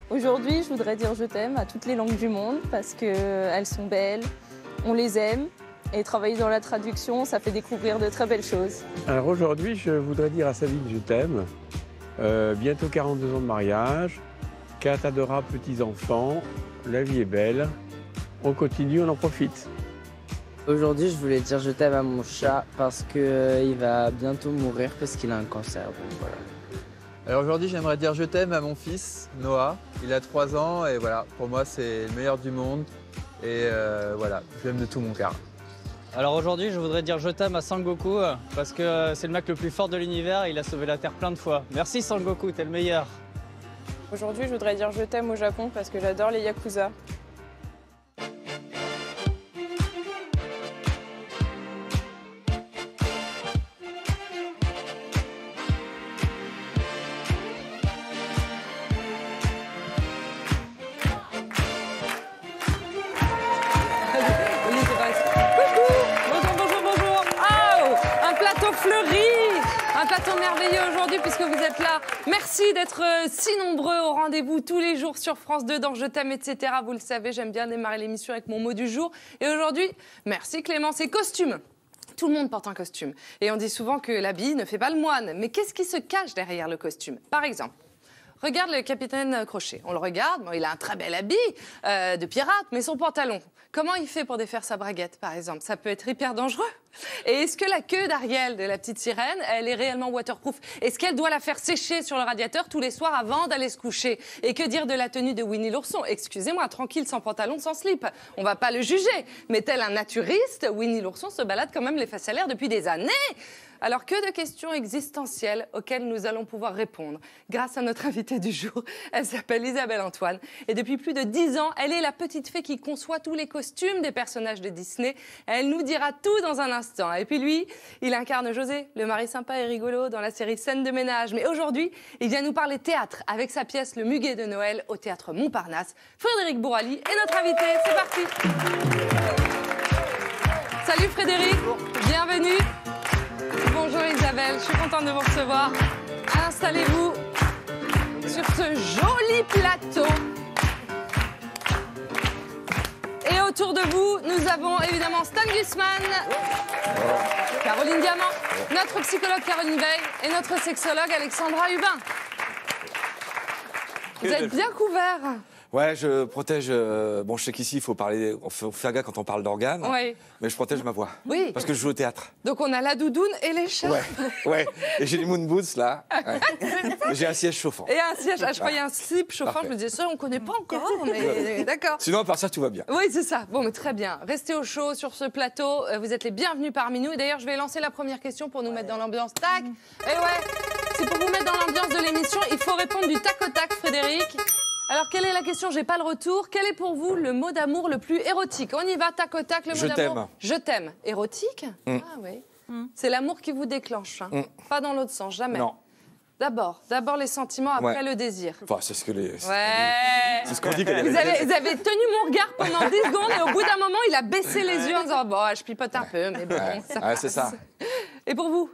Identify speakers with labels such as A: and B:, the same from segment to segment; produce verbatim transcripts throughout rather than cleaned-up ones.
A: Aujourd'hui, je voudrais dire je t'aime à toutes les langues du monde parce qu'elles sont belles, on les aime et travailler dans la traduction, ça fait découvrir de très belles choses.
B: Alors aujourd'hui, je voudrais dire à Sabine je t'aime. Euh, bientôt quarante-deux ans de mariage, quatre adorables petits-enfants, la vie est belle, on continue, on en profite.
C: Aujourd'hui, je voulais dire je t'aime à mon chat parce qu'il euh, va bientôt mourir parce qu'il a un cancer. Donc voilà.
D: Alors aujourd'hui, j'aimerais dire je t'aime à mon fils, Noah. Il a trois ans et voilà, pour moi, c'est le meilleur du monde. Et euh, voilà, je l'aime de tout mon cœur.
E: Alors aujourd'hui, je voudrais dire je t'aime à Sangoku parce que c'est le mec le plus fort de l'univers et il a sauvé la Terre plein de fois. Merci Sangoku, t'es le meilleur.
A: Aujourd'hui, je voudrais dire je t'aime au Japon parce que j'adore les Yakuza.
F: Fleuri, un plateau merveilleux aujourd'hui puisque vous êtes là. Merci d'être si nombreux au rendez-vous tous les jours sur France deux dans Je t'aime, et cetera. Vous le savez, j'aime bien démarrer l'émission avec mon mot du jour. Et aujourd'hui, merci Clément, c'est costume. Tout le monde porte un costume. Et on dit souvent que l'habit ne fait pas le moine. Mais qu'est-ce qui se cache derrière le costume? Par exemple, regarde le capitaine Crochet. On le regarde, bon, il a un très bel habit euh, de pirate, mais son pantalon, comment il fait pour défaire sa braguette, par exemple? Ça peut être hyper dangereux. Et est-ce que la queue d'Ariel, de la petite sirène, elle est réellement waterproof? Est-ce qu'elle doit la faire sécher sur le radiateur tous les soirs avant d'aller se coucher? Et que dire de la tenue de Winnie l'ourson? Excusez-moi, tranquille, sans pantalon, sans slip. On va pas le juger. Mais tel un naturiste, Winnie l'ourson se balade quand même les fesses à l'air depuis des années. Alors, que de questions existentielles auxquelles nous allons pouvoir répondre grâce à notre invitée du jour. Elle s'appelle Isabelle Antoine. Et depuis plus de dix ans, elle est la petite fée qui conçoit tous les costumes des personnages de Disney. Elle nous dira tout dans un instant. Et puis lui, il incarne José, le mari sympa et rigolo dans la série Scène de ménage. Mais aujourd'hui, il vient nous parler théâtre avec sa pièce Le Muguet de Noël au théâtre Montparnasse. Frédéric Bourali est notre invité. C'est parti. Salut Frédéric, bienvenue. Bonjour Isabelle, je suis contente de vous recevoir. Installez-vous sur ce joli plateau. Et autour de vous, nous avons évidemment Stan Gusman, Caroline Diamant, notre psychologue Caroline Veil et notre sexologue Alexandra Hubin. Vous êtes bien couverts.
G: Ouais, je protège. Euh, bon, je sais qu'ici, il faut parler, on faut faire gaffe quand on parle d'organes.
F: Oui.
G: Mais je protège ma voix.
F: Oui.
G: Parce que je joue au théâtre.
F: Donc on a la doudoune et les chats.
G: Ouais. Ouais. Et j'ai les moon boots là. Ouais. J'ai un siège chauffant.
F: Et un siège. Ah, je croyais un slip chauffant.
G: Parfait.
F: Je me disais ça, on connaît pas encore, mais d'accord.
G: Sinon, à part ça, tout va bien.
F: Oui, c'est ça. Bon, mais très bien. Restez au chaud sur ce plateau. Vous êtes les bienvenus parmi nous. Et d'ailleurs, je vais lancer la première question pour nous mettre dans l'ambiance. Tac. Et ouais. C'est pour vous mettre dans l'ambiance de l'émission. Il faut répondre du tac au tac, Frédéric. Alors, quelle est la question? J'ai pas le retour. Quel est pour vous le mot d'amour le plus érotique? On y va, tac au tac, le mot
G: Je
F: d'amour.
G: t'aime.
F: Je t'aime. Érotique?
G: Mm.
F: Ah oui. Mm. C'est l'amour qui vous déclenche. Hein.
G: Mm.
F: Pas dans l'autre sens, jamais.
G: Non.
F: D'abord, d'abord les sentiments, après
G: Ouais.
F: le désir.
G: Enfin, c'est ce que les.
F: Ouais.
G: C'est ce qu'on dit quand il y a
F: Vous
G: les-
F: avez, vous avez tenu mon regard pendant dix secondes et au bout d'un moment, il a baissé les yeux en disant bon, je pipote un peu, mais bon,
G: Ouais.
F: ça
G: Ouais, c'est
F: passe.
G: ça.
F: Et pour vous?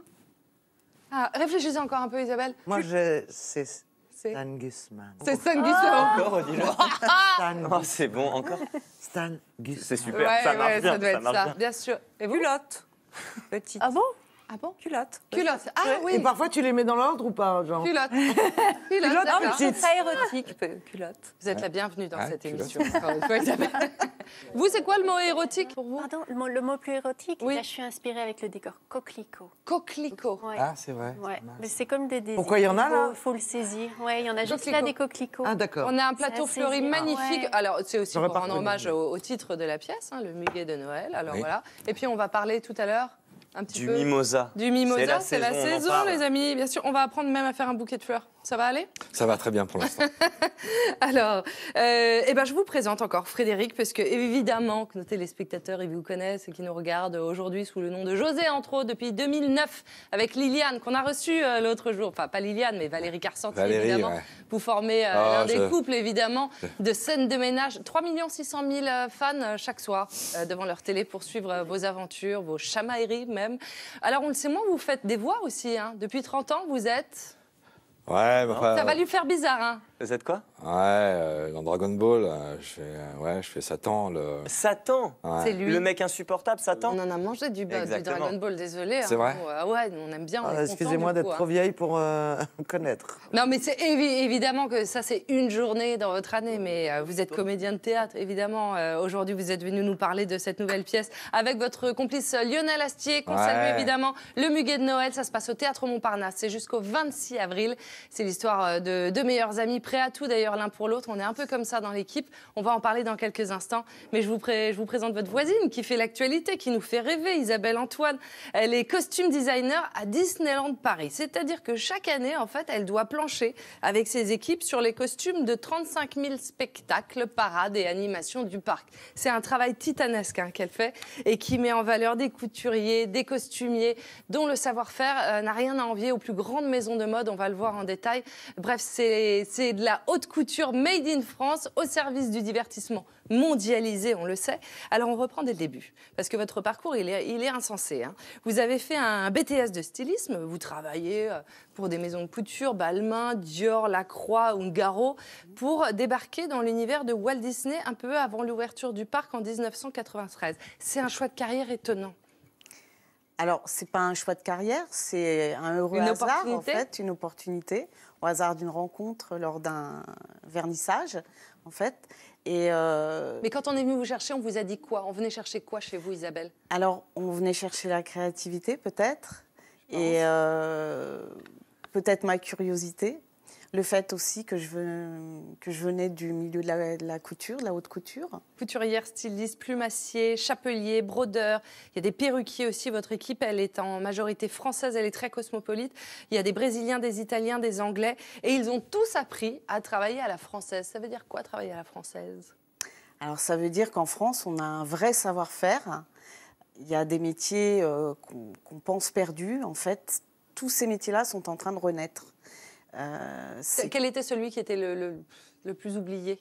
F: Ah, réfléchissez encore un peu, Isabelle.
H: Moi, je... c'est
F: C'est
H: Stan Gusman.
F: c'est Stan Gusman.
I: Encore, dis-le.
H: Stan,
I: Oh, c'est bon, encore.
H: Stan Gusman.
I: C'est super,
F: Ouais,
I: ça marche
F: ouais,
I: bien,
F: ça doit être
I: marche
F: ça,
I: bien.
F: bien sûr. Et vous?
H: Culotte. Petite.
F: Ah bon? Ah bon?
H: Culotte.
F: Culotte. Ah oui.
H: Et parfois, tu les mets dans l'ordre ou pas, genre?
F: Culotte. Culotte,
H: Culotte,
F: d'accord.
H: mais c'est-
J: Très érotique, peu- culotte.
F: Vous êtes la bienvenue dans
G: Ouais,
F: cette
G: culotte.
F: émission. Encore une fois, Isabelle. Vous, c'est quoi le mot érotique pour vous?
J: Pardon, le mot, le mot plus érotique,
F: Oui.
J: là, je suis inspirée avec le décor coquelicot.
F: Coquelicot.
J: Ouais.
G: Ah, c'est vrai.
J: Ouais. Mais c'est comme des désirs.
H: Pourquoi il y en a, là?
J: Il faut le saisir. Ouais, il y en a juste
F: Coquelicot.
J: là des coquelicots.
H: Ah, d'accord.
F: On a un plateau
J: C'est
F: fleuri
J: assez
F: magnifique.
J: ouais.
F: Alors, c'est aussi
H: J'aurais
F: pour
H: pas
F: rendre
H: reconnu.
F: hommage au, au titre de la pièce, hein, le Muguet de Noël. Alors
G: Oui.
F: voilà. Et puis, on va parler tout à l'heure un petit
I: Du
F: peu
I: mimosa.
F: du mimosa.
I: C'est la
F: C'est la
I: saison, on en
F: saison,
I: parle.
F: les amis. Bien sûr, on va apprendre même à faire un bouquet de fleurs. Ça va aller?
G: Ça va très bien pour l'instant.
F: Alors, euh, eh ben, je vous présente encore Frédéric, parce que évidemment que nos téléspectateurs, ils vous connaissent et qui nous regardent aujourd'hui sous le nom de José, entre autres, depuis deux mille neuf, avec Liliane, qu'on a reçue euh, l'autre jour. Enfin, pas Liliane, mais Valérie Carcenti,
G: Valérie,
F: évidemment.
G: ouais.
F: Vous formez euh,
G: Oh,
F: l'un des
G: je-
F: couples, évidemment, de Scène de ménage. trois millions six cent mille euh, fans euh, chaque soir euh, devant leur télé pour suivre euh, vos aventures, vos chamailleries même. Alors, on le sait moins, vous faites des voix aussi. Hein. Depuis trente ans, vous êtes...
G: Ouais, mais enfin.
F: Ça va lui faire bizarre, hein.
I: Vous êtes quoi?
G: Ouais, euh, dans Dragon Ball, euh, je fais, euh, ouais, je fais Satan. Le...
I: Satan.
G: Ouais.
F: C'est lui.
I: Le mec insupportable, Satan.
F: On en a mangé du, du
I: Exactement.
F: Dragon Ball, désolé.
G: C'est vrai
F: Ah ouais, on aime bien. on est
H: Ah,
F: content,
H: excusez-moi
F: du
H: d'être
F: coup,
H: trop
F: hein.
H: vieille pour euh, connaître.
F: Non, mais c'est évi- évidemment que ça, c'est une journée dans votre année. Mais euh, vous êtes comédien de théâtre, évidemment. Euh, Aujourd'hui, vous êtes venu nous parler de cette nouvelle pièce avec votre complice euh, Lionel Astier, qu'on
G: Ouais.
F: salue évidemment. Le Muguet de Noël, ça se passe au Théâtre Montparnasse. C'est jusqu'au vingt-six avril. C'est l'histoire euh, de deux meilleurs amis, prêts à tout d'ailleurs l'un pour l'autre. On est un peu comme ça dans l'équipe. On va en parler dans quelques instants. Mais je vous, pré- je vous présente votre voisine qui fait l'actualité, qui nous fait rêver, Isabelle Antoine. Elle est costume designer à Disneyland Paris. C'est-à-dire que chaque année, en fait, elle doit plancher avec ses équipes sur les costumes de trente-cinq mille spectacles, parades et animations du parc. C'est un travail titanesque hein, qu'elle fait et qui met en valeur des couturiers, des costumiers, dont le savoir-faire euh, n'a rien à envier aux plus grandes maisons de mode. On va le voir en détail. Bref, c'est c'est de la haute couture made in France au service du divertissement mondialisé, on le sait. Alors on reprend dès le début, parce que votre parcours, il est, il est insensé. Hein. Vous avez fait un B T S de stylisme, vous travaillez euh, pour des maisons de couture, Balmain, Dior, Lacroix, Ungaro, pour débarquer dans l'univers de Walt Disney un peu avant l'ouverture du parc en dix-neuf cent quatre-vingt-treize. C'est un choix de carrière étonnant.
K: Alors, c'est pas un choix de carrière, c'est un heureux
F: Une
K: hasard, en
F: opportunité.
K: fait, une opportunité, au hasard d'une rencontre lors d'un vernissage, en fait. Et euh,
F: Mais quand on est venu vous chercher, on vous a dit quoi? On venait chercher quoi chez vous, Isabelle?
K: alors, on venait chercher la créativité, peut-être, et euh, peut-être ma curiosité. Le fait aussi que je, ven- que je venais du milieu de la, de la couture, de la haute couture.
F: Couturière, styliste, plumassier, chapelier, brodeur. Il y a des perruquiers aussi. Votre équipe, elle est en majorité française, elle est très cosmopolite. Il y a des Brésiliens, des Italiens, des Anglais. Et ils ont tous appris à travailler à la française. Ça veut dire quoi, travailler à la française?
K: Alors, ça veut dire qu'en France, on a un vrai savoir-faire. Il y a des métiers euh, qu'on qu'on pense perdus. En fait, tous ces métiers-là sont en train de renaître. Euh, c'est-
F: Quel était celui qui était le, le- le plus oublié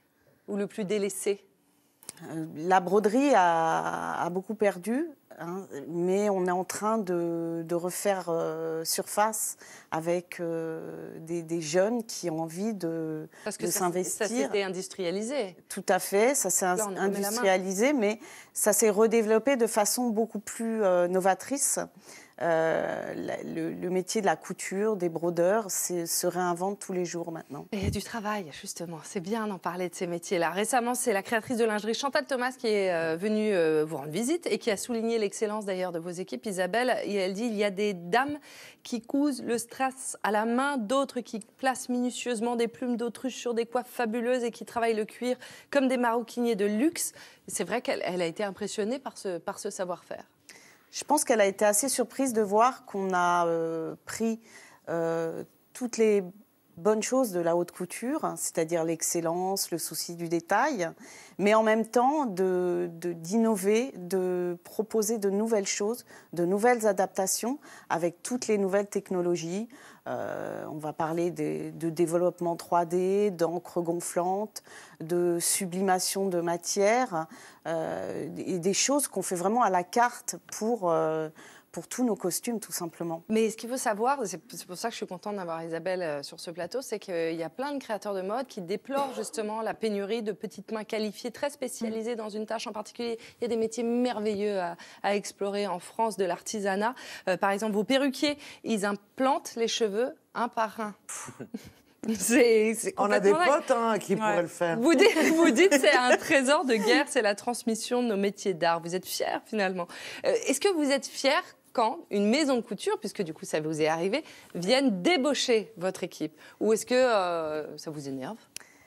F: ou le plus délaissé?
K: Euh, La broderie a, a beaucoup perdu, hein, mais on est en train de, de refaire euh, surface avec euh, des, des jeunes qui ont envie de,
F: Parce que
K: de
F: ça,
K: s'investir.
F: ça s'était industrialisé.
K: Tout à fait, ça s'est
F: Là, on est- on met la main.
K: industrialisé, mais ça s'est redéveloppé de façon beaucoup plus euh, novatrice. Euh, la- le, le métier de la couture, des brodeurs, c'est- se réinvente tous les jours maintenant.
F: Et il y a du travail, justement. C'est bien d'en parler de ces métiers-là. Récemment, c'est la créatrice de lingerie Chantal Thomas qui est euh, venue euh, vous rendre visite et qui a souligné l'excellence d'ailleurs de vos équipes, Isabelle. Et elle dit il y a des dames qui cousent le strass à la main, d'autres qui placent minutieusement des plumes d'autruche sur des coiffes fabuleuses et qui travaillent le cuir comme des maroquiniers de luxe. C'est vrai qu'elle elle a été impressionnée par ce, par ce savoir-faire.
K: Je pense qu'elle a été assez surprise de voir qu'on a euh, pris euh, toutes les bonnes choses de la haute couture, hein, c'est-à-dire l'excellence, le souci du détail, mais en même temps de, de- d'innover, de proposer de nouvelles choses, de nouvelles adaptations avec toutes les nouvelles technologies. Euh, on va parler des- de développement trois D, d'encre gonflante, de sublimation de matière, euh, et des choses qu'on fait vraiment à la carte pour, euh, pour tous nos costumes, tout simplement.
F: Mais ce qu'il faut savoir, c'est c'est pour ça que je suis contente d'avoir Isabelle euh, sur ce plateau, c'est qu'il y a plein de créateurs de mode qui déplorent justement la pénurie de petites mains qualifiées, très spécialisées dans une tâche en particulier. Il y a des métiers merveilleux à, à explorer en France, de l'artisanat. Euh, par exemple, vos perruquiers, ils implantent les cheveux un par un. C'est, c'est
H: On a des
F: complètement dingue.
H: potes hein, qui pourraient le faire.
F: Vous dites, vous dites c'est un trésor de guerre, c'est la transmission de nos métiers d'art. Vous êtes fiers finalement. Euh, est-ce que vous êtes fiers quand une maison de couture, puisque du coup ça vous est arrivé, vienne débaucher votre équipe? Ou est-ce que euh, ça vous énerve?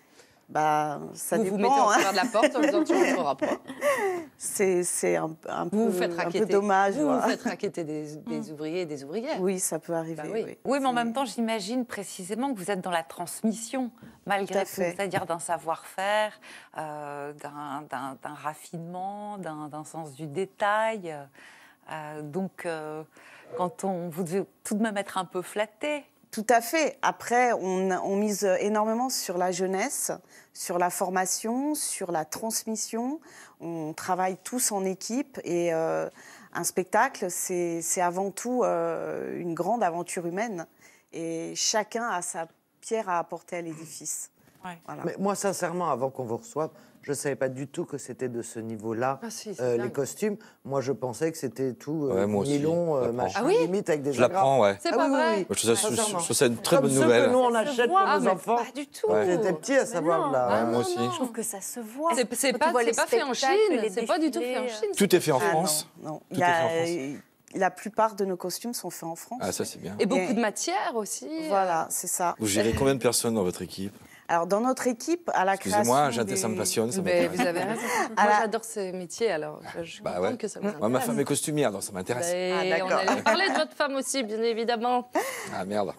K: Bah, ça
F: vous
K: dépend.
F: vous mettez en
K: hein.
F: travers de la porte en disant tu rentreras pas.
K: C'est, c'est un, un
F: Vous
K: peu,
F: vous faites
K: un peu
F: raqueter.
K: dommage.
F: Vous, vous
K: voilà.
F: faites raqueter des, des ouvriers et des ouvrières.
K: Oui, ça peut arriver.
F: Bah oui.
K: oui.
L: Oui, mais en même temps, j'imagine précisément que vous êtes dans la transmission, malgré
K: Tout à
L: tout,
K: fait.
L: c'est-à-dire d'un savoir-faire, euh, d'un, d'un- d'un raffinement, d'un, d'un sens du détail. Euh, donc, euh, quand on, vous devez tout de même être un peu flatté.
K: Tout à fait. Après, on, on mise énormément sur la jeunesse, sur la formation, sur la transmission. On travaille tous en équipe et euh, un spectacle, c'est, c'est avant tout euh, une grande aventure humaine. Et chacun a sa pierre à apporter à l'édifice.
L: Ouais.
K: Voilà.
H: Mais moi, sincèrement, avant qu'on vous reçoive, je ne savais pas du tout que c'était de ce niveau-là,
F: Ah si, c'est
H: euh,
F: dingue.
H: les costumes. Moi, je pensais que c'était tout euh,
G: Ouais, moi aussi,
H: nylon, euh,
G: j'apprends.
H: machin,
F: Ah oui
H: limite avec des
G: Je l'apprends, ouais.
F: C'est
H: Ah
F: pas
H: oui, oui,
F: vrai.
H: oui.
G: Moi, je trouve ça, je,
H: Sincèrement.
G: je trouve ça une très
H: Comme
G: bonne
H: ceux
G: nouvelle.
H: que nous, on
J: Ça se
H: achète
J: voit.
H: pour
F: Ah,
H: nos
F: mais
H: enfants.
F: pas du tout.
G: Ouais.
H: J'étais petit à savoir
J: non.
H: là.
G: Ouais, moi
F: non,
G: aussi.
F: non.
J: Je trouve que ça se voit.
F: C'est c'est
J: Quand
F: pas,
J: tu vois
F: c'est
J: les
F: pas fait en
J: spectacles,
F: Chine,
J: les
F: c'est pas du tout fait en
J: défilés,
F: Chine.
G: Tout est fait en
K: Ah,
G: France.
K: non, non.
G: Tout
K: Il y
G: est
K: a-
G: fait en
K: La plupart de nos costumes sont faits en France.
G: Ah, ça, c'est bien.
F: Et beaucoup
K: Et-
F: de matière aussi.
K: Voilà, c'est ça.
G: Vous gérez combien de personnes dans votre équipe?
K: Alors, dans notre équipe, à la création
G: Excusez-moi, j'ai-
K: des...
G: ça me passionne. Ça
F: Mais
G: m'intéresse.
F: vous avez raison.
K: À
F: Moi,
K: la-
F: j'adore ces métiers, alors je suis
G: Bah
F: contente
G: ouais.
F: que ça vous
G: Moi,
F: intéresse.
G: ma femme est costumière, donc ça m'intéresse.
F: Ben,
K: Ah,
F: on
K: d'accord.
F: allait en parler de votre femme aussi, bien évidemment.
G: Ah merde.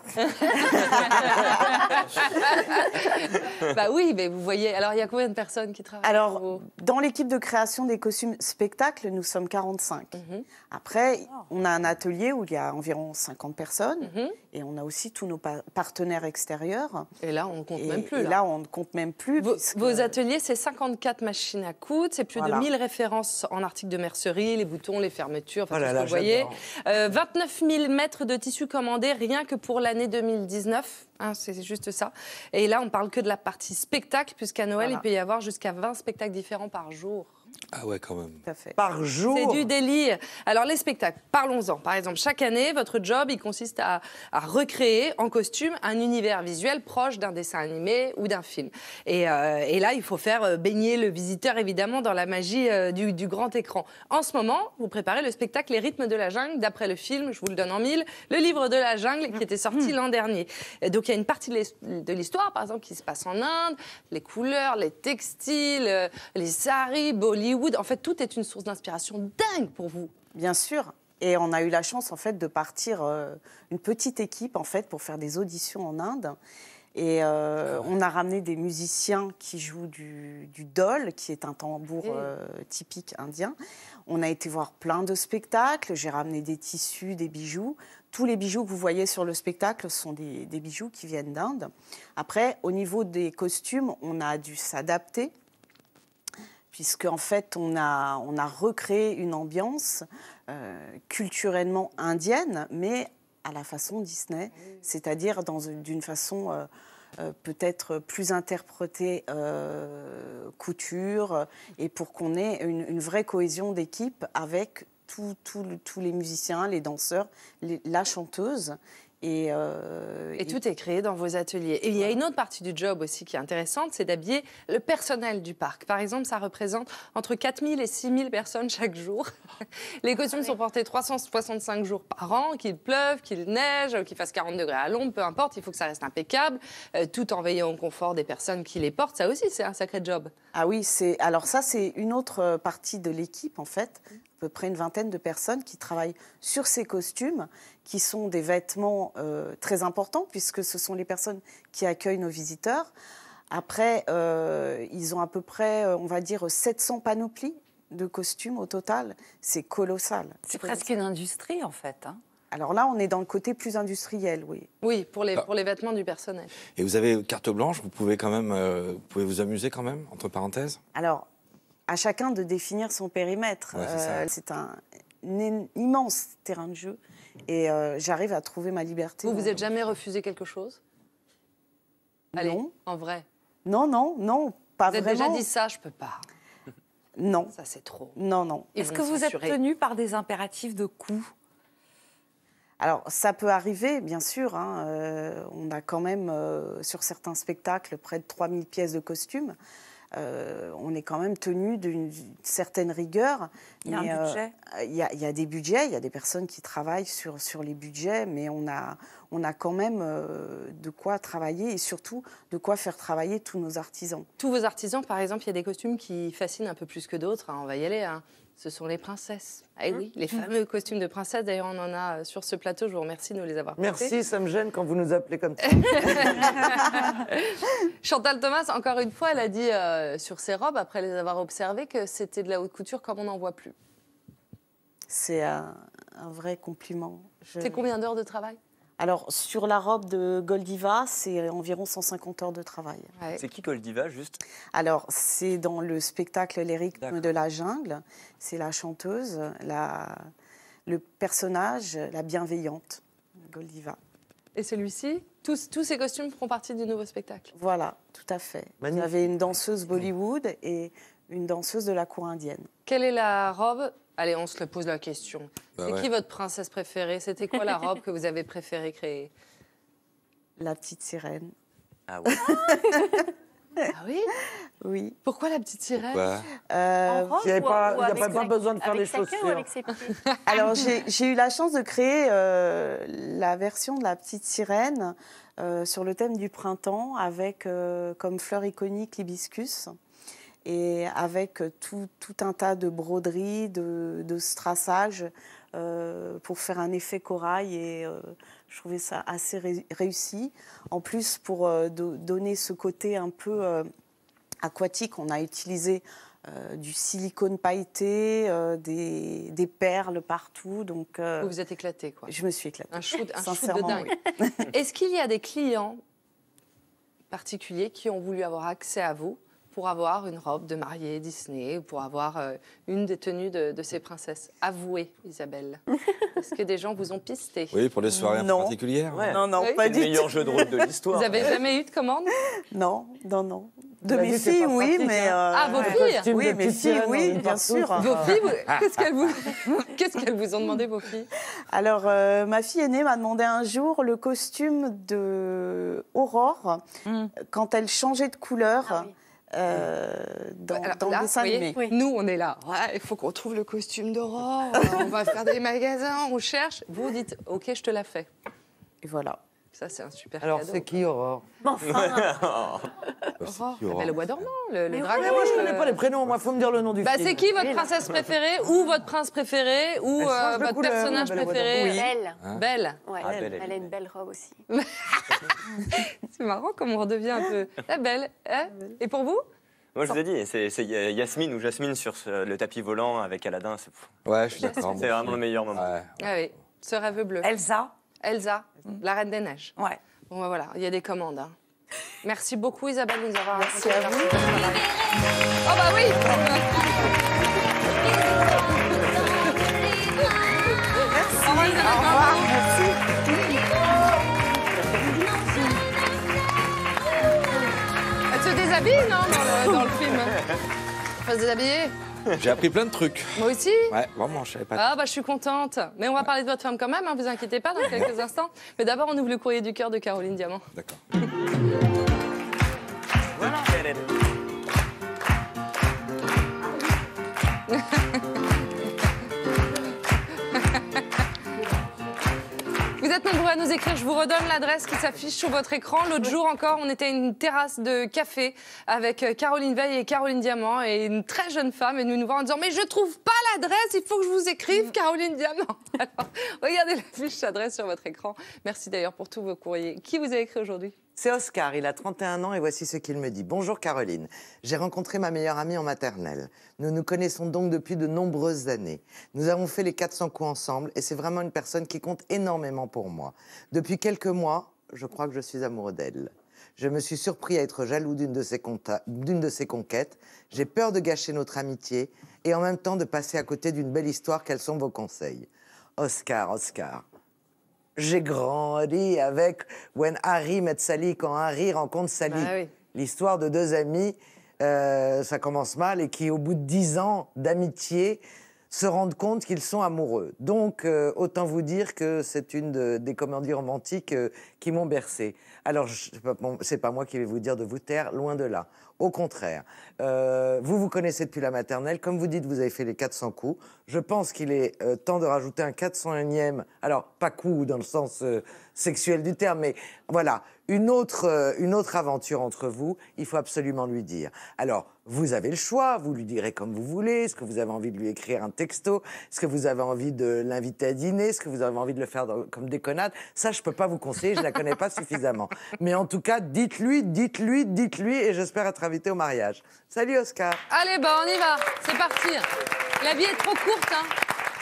F: Bah oui, mais vous voyez, alors il y a combien de personnes qui travaillent pour
K: Alors,
F: vous
K: dans l'équipe de création des costumes spectacles, nous sommes quarante-cinq.
F: Mhm.
K: Après, on a un atelier où il y a environ cinquante personnes.
F: Mhm.
K: Et on a aussi tous nos pa- partenaires extérieurs.
F: Et là, on ne compte
K: Et,
F: même plus.
K: et
F: là.
K: là, on ne compte même plus.
F: Vos,
K: puisque-
F: vos ateliers, c'est cinquante-quatre machines à coudre, c'est plus
K: Voilà.
F: de mille références en articles de mercerie, les boutons, les fermetures, enfin
H: Oh
F: tout
H: là
F: ce
H: là,
F: que vous voyez.
H: j'adore.
F: Euh, vingt-neuf mille mètres de tissu commandés rien que pour l'année deux mille dix-neuf, hein, c'est juste ça. Et là, on parle que de la partie spectacle, puisqu'à Noël,
K: Voilà.
F: il peut y avoir jusqu'à vingt spectacles différents par jour.
G: Ah ouais, quand même.
K: Tout à fait.
H: Par jour.
F: C'est du délire. Alors les spectacles, parlons-en. Par exemple, chaque année, votre job, il consiste à, à recréer en costume un univers visuel proche d'un dessin animé ou d'un film. Et, euh, et là, il faut faire euh, baigner le visiteur, évidemment, dans la magie euh, du, du grand écran. En ce moment, vous préparez le spectacle Les rythmes de la jungle, d'après le film, je vous le donne en mille, Le livre de la jungle, qui était sorti l'an dernier. Et donc il y a une partie de l'his- de l'histoire, par exemple, qui se passe en Inde, les couleurs, les textiles, euh, les saris, Bollywood. En fait, tout est une source d'inspiration dingue pour vous.
K: Bien sûr. Et on a eu la chance, en fait, de partir euh, une petite équipe, en fait, pour faire des auditions en Inde. Et euh, on a ramené des musiciens qui jouent du, du dol, qui est un tambour euh, typique indien. On a été voir plein de spectacles. J'ai ramené des tissus, des bijoux. Tous les bijoux que vous voyez sur le spectacle sont des, des bijoux qui viennent d'Inde. Après, au niveau des costumes, on a dû s'adapter, puisque en fait, on a, on a recréé une ambiance euh, culturellement indienne, mais à la façon Disney, c'est-à-dire dans une- d'une façon euh, euh, peut-être plus interprétée euh, couture, euh, et pour qu'on ait une, une vraie cohésion d'équipe avec tout- tout le- tous les musiciens, les danseurs, les- la chanteuse. Et, euh,
F: Et tout est créé dans vos ateliers. Et il y a une autre partie du job aussi qui est intéressante, c'est d'habiller le personnel du parc. Par exemple, ça représente entre quatre mille et six mille personnes chaque jour. Les costumes sont portés trois cent soixante-cinq jours par an, qu'il pleuve, qu'il neige, qu'il fasse quarante degrés à l'ombre, peu importe, il faut que ça reste impeccable, euh, tout en veillant au confort des personnes qui les portent. Ça aussi, c'est un sacré job.
K: Ah oui, c'est alors ça, c'est une autre partie de l'équipe, en fait. À peu près une vingtaine de personnes qui travaillent sur ces costumes, qui sont des vêtements euh, très importants, puisque ce sont les personnes qui accueillent nos visiteurs. Après, euh, ils ont à peu près, on va dire, sept cents panoplies de costumes au total. C'est colossal.
L: C'est presque une industrie, en fait. Hein.
K: Alors là, on est dans le côté plus industriel, oui.
F: Oui, pour les,
G: Ah.
F: pour les vêtements du personnel.
G: Et vous avez carte blanche, vous pouvez quand même, euh, vous pouvez vous amuser quand même, entre parenthèses.
K: Alors, à chacun de définir son périmètre.
G: Ouais, c'est ça.
K: Euh, c'est un, un immense terrain de jeu. Et euh, j'arrive à trouver ma liberté.
F: Vous
K: dans-
F: vous êtes jamais refusé quelque chose? Allez,
K: Non.
F: en vrai.
K: Non, non, non, pas
F: Vous avez
K: vraiment.
F: déjà dit ça, je peux pas.
K: Non.
F: Ça, c'est trop.
K: Non, non.
F: Ils
L: Est-ce
F: vont
L: que
F: me
L: vous êtes
F: censurer.
L: tenu par des impératifs de coût?
K: Alors, ça peut arriver, bien sûr. Hein. Euh, on a quand même, euh, sur certains spectacles, près de trois mille pièces de costumes. Euh, on est quand même tenu d'une certaine rigueur.
L: Il y a un
K: mais, euh,
L: budget.
K: Il y a, il y a des budgets, il y a des personnes qui travaillent sur, sur les budgets, mais on a, on a quand même euh, de quoi travailler et surtout de quoi faire travailler tous nos artisans.
F: Tous vos artisans, par exemple, il y a des costumes qui fascinent un peu plus que d'autres. hein, on va y aller. hein. Ce sont les princesses. Ah oui, les fameux costumes de princesses. D'ailleurs, on en a sur ce plateau. Je vous remercie de nous les avoir portés.
H: Merci, ça me gêne quand vous nous appelez comme ça.
F: Chantal Thomas, encore une fois, elle a dit euh, sur ses robes, après les avoir observées, que c'était de la haute couture comme on n'en voit plus.
K: C'est un, un vrai compliment. Je-
F: C'est combien d'heures de travail?
K: Alors, sur la robe de Goldiva, c'est environ cent cinquante heures de travail.
F: Ouais.
I: C'est qui Goldiva, juste?
K: Alors, c'est dans le spectacle Les rythmes
I: D'accord.
K: de la jungle. C'est la chanteuse, la, le personnage, la bienveillante, Goldiva.
F: Et celui-ci, tous, tous ces costumes feront partie du nouveau spectacle.
K: Voilà, tout à fait. Vous avez une danseuse Bollywood et une danseuse de la cour indienne.
F: Quelle est la robe? Allez, on se le pose la question.
G: Bah
F: C'est
G: ouais.
F: qui votre princesse préférée? C'était quoi la robe que vous avez préféré créer?
K: La petite sirène.
I: Ah oui.
F: Ah oui?
K: Oui.
F: Pourquoi la petite sirène?
G: Pourquoi
K: Euh,
J: En robe
H: Il n'y a
J: ou-
H: pas,
J: ou
H: il y a
J: avec
H: pas, pas
J: sa-
H: besoin de faire
J: avec
H: les
J: sa queue ou
H: chaussures.
J: avec ses pieds?
K: Alors, j'ai j'ai eu la chance de créer euh, la version de la petite sirène euh, sur le thème du printemps avec euh, comme fleur iconique l'hibiscus et avec tout, tout un tas de broderies, de, de strassage euh, pour faire un effet corail et euh, je trouvais ça assez ré- réussi. En plus, pour euh, do- donner ce côté un peu euh, aquatique, on a utilisé Euh, du silicone pailleté, euh, des, des perles partout. Donc, euh,
F: Vous vous êtes éclaté, quoi.
K: je me suis éclatée.
F: Un shoot, un shoot de
K: Sincèrement,
F: dingue.
K: oui.
F: Est-ce qu'il y a des clients particuliers qui ont voulu avoir accès à vous pour avoir une robe de mariée Disney ou pour avoir euh, une des tenues de, de ces princesses? Avouez, Isabelle. Est-ce que des gens vous ont pisté?
G: Oui, pour des soirées un peu
K: Non.
G: particulières.
I: Ouais.
K: Non, non,
F: Oui.
K: pas
I: C'est le
K: du
I: meilleur
K: tout.
I: jeu de rôle de l'histoire.
F: Vous avez jamais eu de commande?
K: Non, non, non. De
H: La
K: mes
H: vie, c'est
K: filles,
H: pas
K: oui,
H: pratique,
K: mais...
H: hein.
K: euh,
F: Ah, vos
K: ouais.
F: filles?
H: Costume
K: Oui,
H: de
K: mes
H: petite
K: filles,
H: sirène, on
K: oui,
H: vit
K: bien
H: partout.
K: sûr.
F: Vos filles, vous- qu'est-ce qu'elles vous... qu'est-ce qu'elles vous ont demandé, vos filles?
K: Alors, euh, ma fille aînée m'a demandé un jour le costume de Aurore
F: Mm.
K: quand elle changeait de couleur
J: Ah oui.
K: euh, dans,
F: Alors
K: dans
F: là,
K: le dessin
F: vous voyez,
K: animé.
J: Oui.
F: Nous, on est là. Ouais, il faut qu'on trouve le costume d'Aurore. On va faire des magasins, on cherche. Vous dites, OK, je te la fais.
K: Et voilà.
F: Ça, c'est un super
H: Alors,
F: cadeau.
H: c'est qui, Aurore?
J: Bon, enfin,
F: Aurore,
G: qui, Aurore
F: la belle au bois dormant, le, le
J: Mais
F: dragon.
H: Mais moi, je
F: le-
H: connais pas les prénoms. Moi, faut me dire le nom du
F: Bah,
H: film.
F: c'est qui votre
J: Oui, là.
F: princesse préférée ou votre prince préféré ou
H: Elle change
F: euh,
H: de
F: votre
H: couleur,
F: personnage
H: la belle au bois
F: préféré?
H: dormant.
J: belle.
G: Hein
F: Belle.
J: Ouais,
I: Ah, belle,
J: elle,
I: elle
J: a
I: est
J: une belle robe aussi.
F: C'est marrant comme on redevient un peu la belle. Hein? Et pour vous?
I: Moi, je vous ai dit, c'est c'est Yasmine ou Jasmine sur ce- le tapis volant avec Aladdin. C'est
G: Ouais, je suis d'accord.
I: c'est vraiment le meilleur moment.
G: Ouais.
F: Ah oui, ce rêve bleu.
L: Elsa.
F: Elsa, la reine des neiges.
L: Ouais.
F: Bon, bah voilà, il y a des commandes. hein. Merci beaucoup Isabelle de nous avoir
K: Merci
F: raconté
K: à
F: votre
K: vous.
F: travail. Oh bah oui. Merci. Au revoir, Isabelle.
K: Au revoir, merci.
F: Elle se déshabille, non, dans le, dans le film? Faut se déshabiller.
G: J'ai appris plein de trucs.
F: Moi aussi.
G: Ouais, vraiment, je savais pas.
F: Ah bah je suis contente. Mais on va parler de votre femme quand même, hein, vous inquiétez pas, dans quelques instants. Mais d'abord, on ouvre le courrier du cœur de Caroline Diamant.
G: D'accord.
F: Vous êtes nombreux à nous écrire, je vous redonne l'adresse qui s'affiche sur votre écran. L'autre jour encore, on était à une terrasse de café avec Caroline Veil et Caroline Diamant et une très jeune femme est venue nous voir en disant « Mais je trouve pas l'adresse, il faut que je vous écrive, Caroline Diamant !» Alors, regardez la fiche d'adresse sur votre écran. Merci d'ailleurs pour tous vos courriers. Qui vous a écrit aujourd'hui?
H: C'est Oscar, il a trente et un ans et voici ce qu'il me dit. Bonjour Caroline, j'ai rencontré ma meilleure amie en maternelle. Nous nous connaissons donc depuis de nombreuses années. Nous avons fait les quatre cents coups ensemble et c'est vraiment une personne qui compte énormément pour moi. Depuis quelques mois, je crois que je suis amoureux d'elle. Je me suis surpris à être jaloux d'une de ses, conta- d'une de ses conquêtes. J'ai peur de gâcher notre amitié et en même temps de passer à côté d'une belle histoire. Quels sont vos conseils? Oscar, Oscar. J'ai grandi avec When Harry met Sally, quand Harry rencontre Sally.
F: Ah oui.
H: L'histoire de deux amis, euh, ça commence mal, et qui, au bout de dix ans d'amitié, se rendent compte qu'ils sont amoureux. Donc, euh, autant vous dire que c'est une de- des comédies romantiques euh, qui m'ont bercé. Alors, je- c'est pas, bon, c'est pas moi qui vais vous dire de vous taire, loin de là. Au contraire, euh, vous vous connaissez depuis la maternelle. Comme vous dites, vous avez fait les quatre cents coups. Je pense qu'il est euh, temps de rajouter un quatre cent unième, alors pas coup dans le sens euh, sexuel du terme, mais voilà, une autre, euh, une autre aventure entre vous, il faut absolument lui dire. Alors, vous avez le choix, vous lui direz comme vous voulez, est-ce que vous avez envie de lui écrire un texto, est-ce que vous avez envie de l'inviter à dîner, est-ce que vous avez envie de le faire dans- comme déconnade. Ça, je peux pas vous conseiller, je ne la connais pas suffisamment. Mais en tout cas, dites-lui, dites-lui, dites-lui, et j'espère être invité au mariage. Salut Oscar.
F: Allez, bah on y va, c'est parti. La vie est trop courte, hein.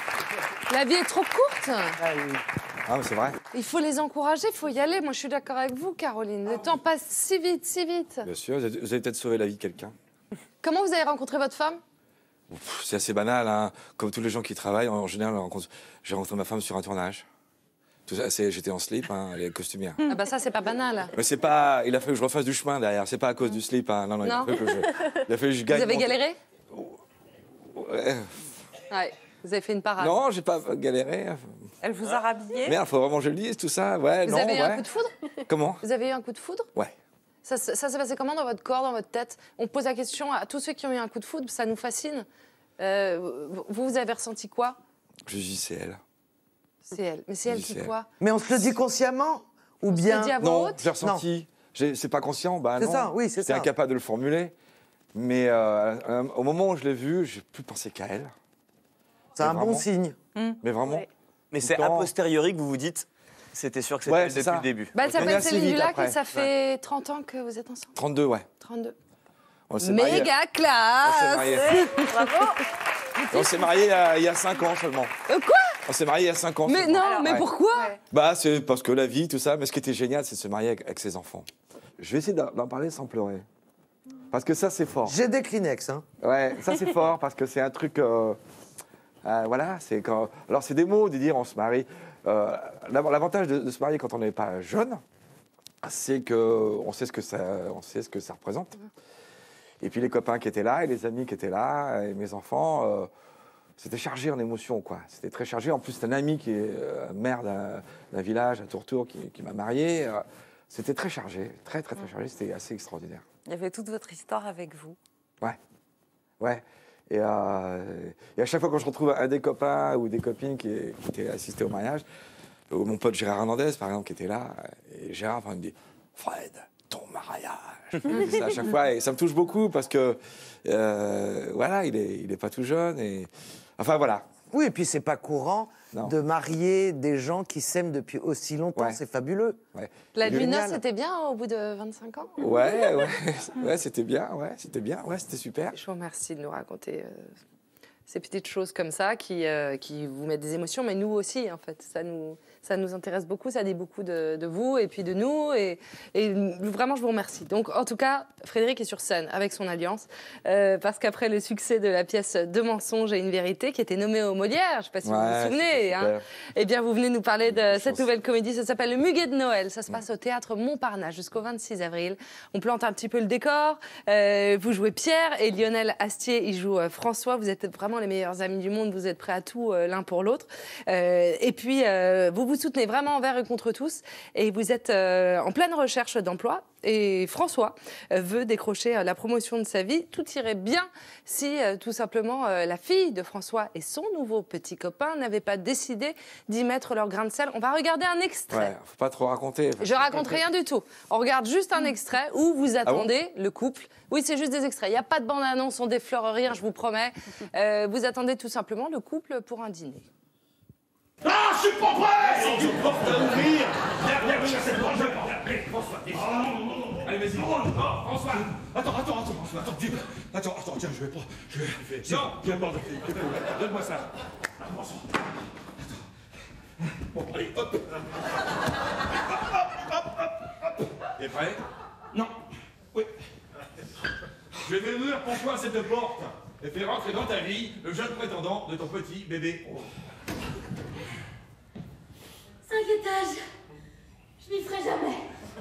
F: La vie est trop courte.
G: Ah, mais c'est vrai.
F: Il faut les encourager, il faut y aller. Moi, je suis d'accord avec vous, Caroline. Le temps passe si vite, si vite.
G: Bien sûr, vous avez, vous avez peut-être sauvé la vie de quelqu'un.
F: Comment vous avez rencontré votre femme?
G: Pff, C'est assez banal, hein. Comme tous les gens qui travaillent, en général, on rencontre- j'ai rencontré ma femme sur un tournage. Tout ça, c'est- j'étais en slip, hein, les costumières.
F: Ah bah ça, c'est pas banal.
G: Mais c'est pas. Il a fallu que je refasse du chemin derrière. C'est pas à cause du slip. Hein. Non, non, il a
F: Non.
G: fallu que je, il a fallu que je
F: Vous
G: gagne.
F: avez
G: mon-
F: galéré
G: Ouais.
F: Ouais, vous avez fait une parade.
G: Non, j'ai pas galéré.
L: Elle vous a rhabillé?
G: Merde, faut vraiment que je le dise, tout ça. Ouais,
F: Vous
G: non,
F: avez eu
G: ouais.
F: un coup de foudre
G: Comment?
F: Vous avez eu un coup de foudre
G: Ouais.
F: Ça, ça, ça s'est passé comment dans votre corps, dans votre tête? On pose la question à tous ceux qui ont eu un coup de foudre, ça nous fascine. Euh, vous, vous avez ressenti quoi?
G: Je dis c'est elle.
F: C'est elle. Mais c'est elle
G: Oui,
F: qui
G: c'est elle.
F: quoi?
H: Mais on se le dit consciemment ou
F: On se le
H: bien
F: dit à voix
G: Non,
F: haute
G: j'ai ressenti. J'ai- C'est pas conscient, bah
H: C'est
G: non.
H: ça, oui, c'est
G: J'étais
H: ça.
G: incapable de le formuler. Mais euh, euh, au moment où je l'ai vue, j'ai plus pensé qu'à elle.
H: C'est
G: Mais
H: un bon
G: vraiment.
H: signe.
G: Mais vraiment.
I: Mais c'est a
G: Pourtant-
I: posteriori que vous vous dites, c'était sûr que c'était
G: Ouais,
I: elle
G: c'est
I: depuis
G: ça.
I: le début.
F: Bah, elle
G: On est
F: s'appelle
G: assez
F: Céline
G: vite
F: Dulac
G: après.
F: et ça fait trente ans que vous êtes ensemble.
G: trente-deux, ouais.
F: trente-deux.
G: On s'est mariés-
F: Méga
G: On s'est
F: classe
G: mariés.
F: Bravo
G: On s'est mariés il y a- il y a cinq ans seulement.
F: Euh, Quoi
G: On s'est mariés il y a cinq ans.
F: Mais
G: seulement.
F: non, mais
G: Ouais.
F: pourquoi?
G: Bah, c'est parce que la vie, tout ça. Mais ce qui était génial, c'est de se marier avec, avec ses enfants. Je vais essayer d'en d'en parler sans pleurer. Parce que ça, c'est fort.
H: J'ai des Kleenex, hein.
G: Ouais, ça, c'est fort parce que c'est un truc. euh, euh, voilà, c'est quand. Alors, c'est des mots de dire on se marie. Euh, D'abord, l'avantage de, de se marier quand on n'est pas jeune, c'est qu'on sait ce que ça, on sait ce que ça représente. Et puis les copains qui étaient là, et les amis qui étaient là, et mes enfants, euh, c'était chargé en émotions, quoi. C'était très chargé. En plus, c'est un ami qui est euh, maire d'un d'un village à Tourtour qui, qui m'a marié. Euh, C'était très chargé, très, très, très chargé. C'était assez extraordinaire.
L: Il y avait toute votre histoire avec vous.
G: Ouais, ouais. Et, euh, et à chaque fois quand je retrouve un des copains ou des copines qui, qui étaient assistés au mariage, ou mon pote Gérard Hernandez, par exemple, qui était là, et Gérard il me dit « Fred, ton mariage !» Il me dit ça à chaque fois, et ça me touche beaucoup parce que, euh, voilà, il est, il est pas tout jeune, et... Enfin, voilà.
H: Oui, et puis c'est pas courant
G: Non.
H: de marier des gens qui s'aiment depuis aussi longtemps.
G: Ouais.
H: C'est fabuleux.
G: Ouais.
F: La nuit de
H: Génial.
F: noces, c'était bien au bout de vingt-cinq ans?
G: Ouais, ouais, ouais, c'était bien, ouais, c'était bien, ouais, c'était super.
F: Je vous remercie de nous raconter euh, ces petites choses comme ça qui, euh, qui vous mettent des émotions, mais nous aussi, en fait. Ça nous, ça nous intéresse beaucoup, ça dit beaucoup de, de vous et puis de nous. Et, et vraiment, je vous remercie. Donc, en tout cas, Frédéric est sur scène avec son alliance, euh, parce qu'après le succès de la pièce Deux mensonges et une vérité, qui était nommée au Molière, je ne sais pas si vous vous
G: Ouais,
F: souvenez,
G: c'était
F: hein,
G: super.
F: eh bien, vous venez nous parler de cette
G: chance.
F: nouvelle comédie. Ça s'appelle Le Muguet de Noël. Ça se passe au théâtre Montparnasse jusqu'au vingt-six avril. On plante un petit peu le décor. Euh, vous jouez Pierre et Lionel Astier, il joue euh, François. Vous êtes vraiment les meilleurs amis du monde. Vous êtes prêts à tout euh, l'un pour l'autre. Euh, et puis, euh, vous vous soutenez vraiment envers et contre tous. Et vous êtes euh, en pleine recherche d'emploi. Et François euh, veut décrocher euh, la promotion de sa vie. Tout irait bien si, euh, tout simplement, euh, la fille de François et son nouveau petit copain n'avaient pas décidé d'y mettre leur grain de sel. On va regarder un extrait.
G: Ouais, faut pas trop raconter.
F: Je raconte rien du tout. On regarde juste un extrait où vous attendez le couple. Oui, c'est juste des extraits. Il n'y a pas de bande-annonce, on déflore rien, je vous promets. Euh, vous attendez tout simplement le couple pour un dîner.
M: Ah, je suis pas prêt! C'est du porte à ouvrir! Viens, viens, viens, cette porte, je porte. Allez, François, descends. Allez, vas-y. Oh, François! Attends, attends, attends, François, attends, dis- attends, attends, tiens, je vais pas. Je vais. Non, viens, bord de fille. Donne-moi ça. François. Attends. Bon, allez, hop. Hop, hop, hop, hop. T'es prêt? Non. Oui. Je vais ouvrir pour toi cette porte et faire rentrer dans ta vie le jeune prétendant de ton petit bébé.
N: Cinq étages. Je m'y ferai jamais.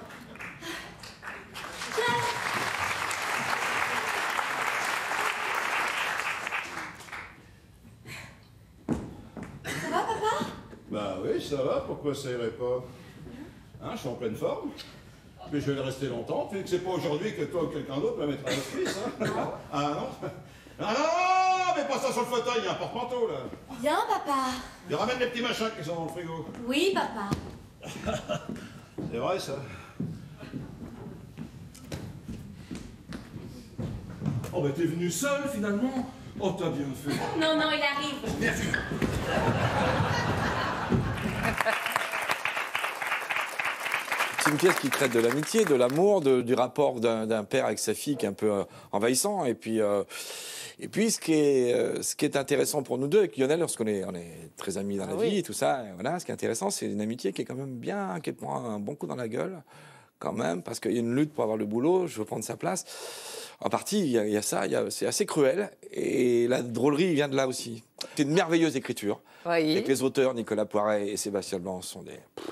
N: Ça va, papa?
M: Bah oui, ça va, pourquoi ça irait pas? Hein, je suis en pleine forme. Mais je vais rester longtemps, vu que c'est pas aujourd'hui que toi ou quelqu'un d'autre va mettre à l'hospice, hein?
N: Non.
M: Ah non? Ah non, mais pas ça sur le fauteuil, il y a un porte-manteau, là.
N: Viens, papa.
M: Et ramène les petits machins qui sont dans le frigo.
N: Oui, papa.
M: C'est vrai, ça. Oh, bah t'es venu seul, finalement? Oh, t'as bien fait.
N: Non, non, il arrive.
M: Bien fait.
G: C'est une pièce qui traite de l'amitié, de l'amour, de- du rapport d'un d'un père avec sa fille qui est un peu euh, envahissant. Et puis, euh, et puis ce, qui est, euh, ce qui est intéressant pour nous deux, avec Lionel, lorsqu'on est, on est très amis dans la
F: Ah oui.
G: vie et tout ça, et voilà, ce qui est intéressant, c'est une amitié qui est quand même bien, qui te prend un bon coup dans la gueule, quand même, parce qu'il y a une lutte pour avoir le boulot, je veux prendre sa place. En partie, il y a, il y a ça, il y a- c'est assez cruel, et la drôlerie vient de là aussi. C'est une merveilleuse écriture.
F: Oui.
G: Avec les auteurs, Nicolas Poiret et Sébastien Blanc, sont des... pff,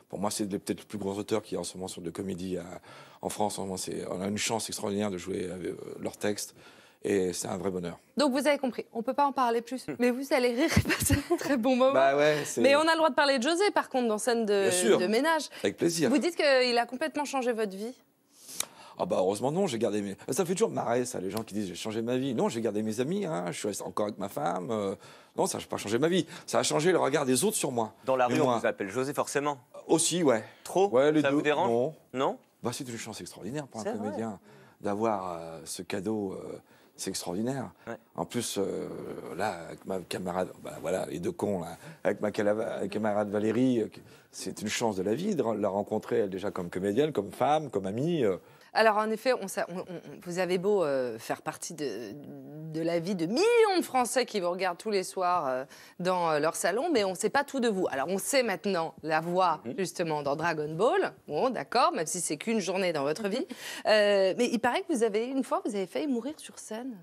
G: Pour moi, c'est peut-être le plus gros auteur qui est en ce moment sur de comédie à- en France. En ce moment, c'est- on a une chance extraordinaire de jouer avec euh, leurs textes. Et c'est un vrai bonheur.
F: Donc vous avez compris, on peut pas en parler plus, mais vous allez rire et passer un très bon moment.
G: Bah ouais, c'est-
F: mais on a le droit de parler de José, par contre, dans scène de,
G: Bien sûr.
F: de ménage.
G: Avec plaisir.
F: Vous dites qu'il a complètement changé votre vie.
G: Ah bah heureusement non, j'ai gardé mes... Ça fait toujours marrer ça, les gens qui disent j'ai changé ma vie. Non, j'ai gardé mes amis, hein, je suis resté encore avec ma femme. euh, Non, ça n'a pas changé ma vie. Ça a changé le regard des autres sur moi.
I: Dans la
G: Mais
I: rue, on
G: moi-
I: vous appelle José forcément.
G: Aussi, ouais.
I: Trop
G: Ouais, les
I: Ça
G: deux.
I: vous dérange
G: Non.
I: Non
G: Bah, c'est une chance extraordinaire pour un
I: C'est vrai.
G: comédien d'avoir euh, ce cadeau. euh, c'est extraordinaire.
I: Ouais.
G: En plus, euh, là, avec ma camarade, bah, voilà, les deux cons, là, avec ma cala- avec camarade Valérie, euh, c'est une chance de la vie de la rencontrer, elle, déjà comme comédienne, comme femme, comme amie. euh.
F: Alors en effet, on, s'a- on- on- vous avez beau euh, faire partie de, de la vie de millions de Français qui vous regardent tous les soirs euh, dans euh, leur salon, mais on ne sait pas tout de vous. Alors on sait maintenant la voix justement dans Dragon Ball, bon d'accord, même si c'est qu'une journée dans votre vie. Euh, mais il paraît que vous avez une fois, vous avez failli mourir sur scène.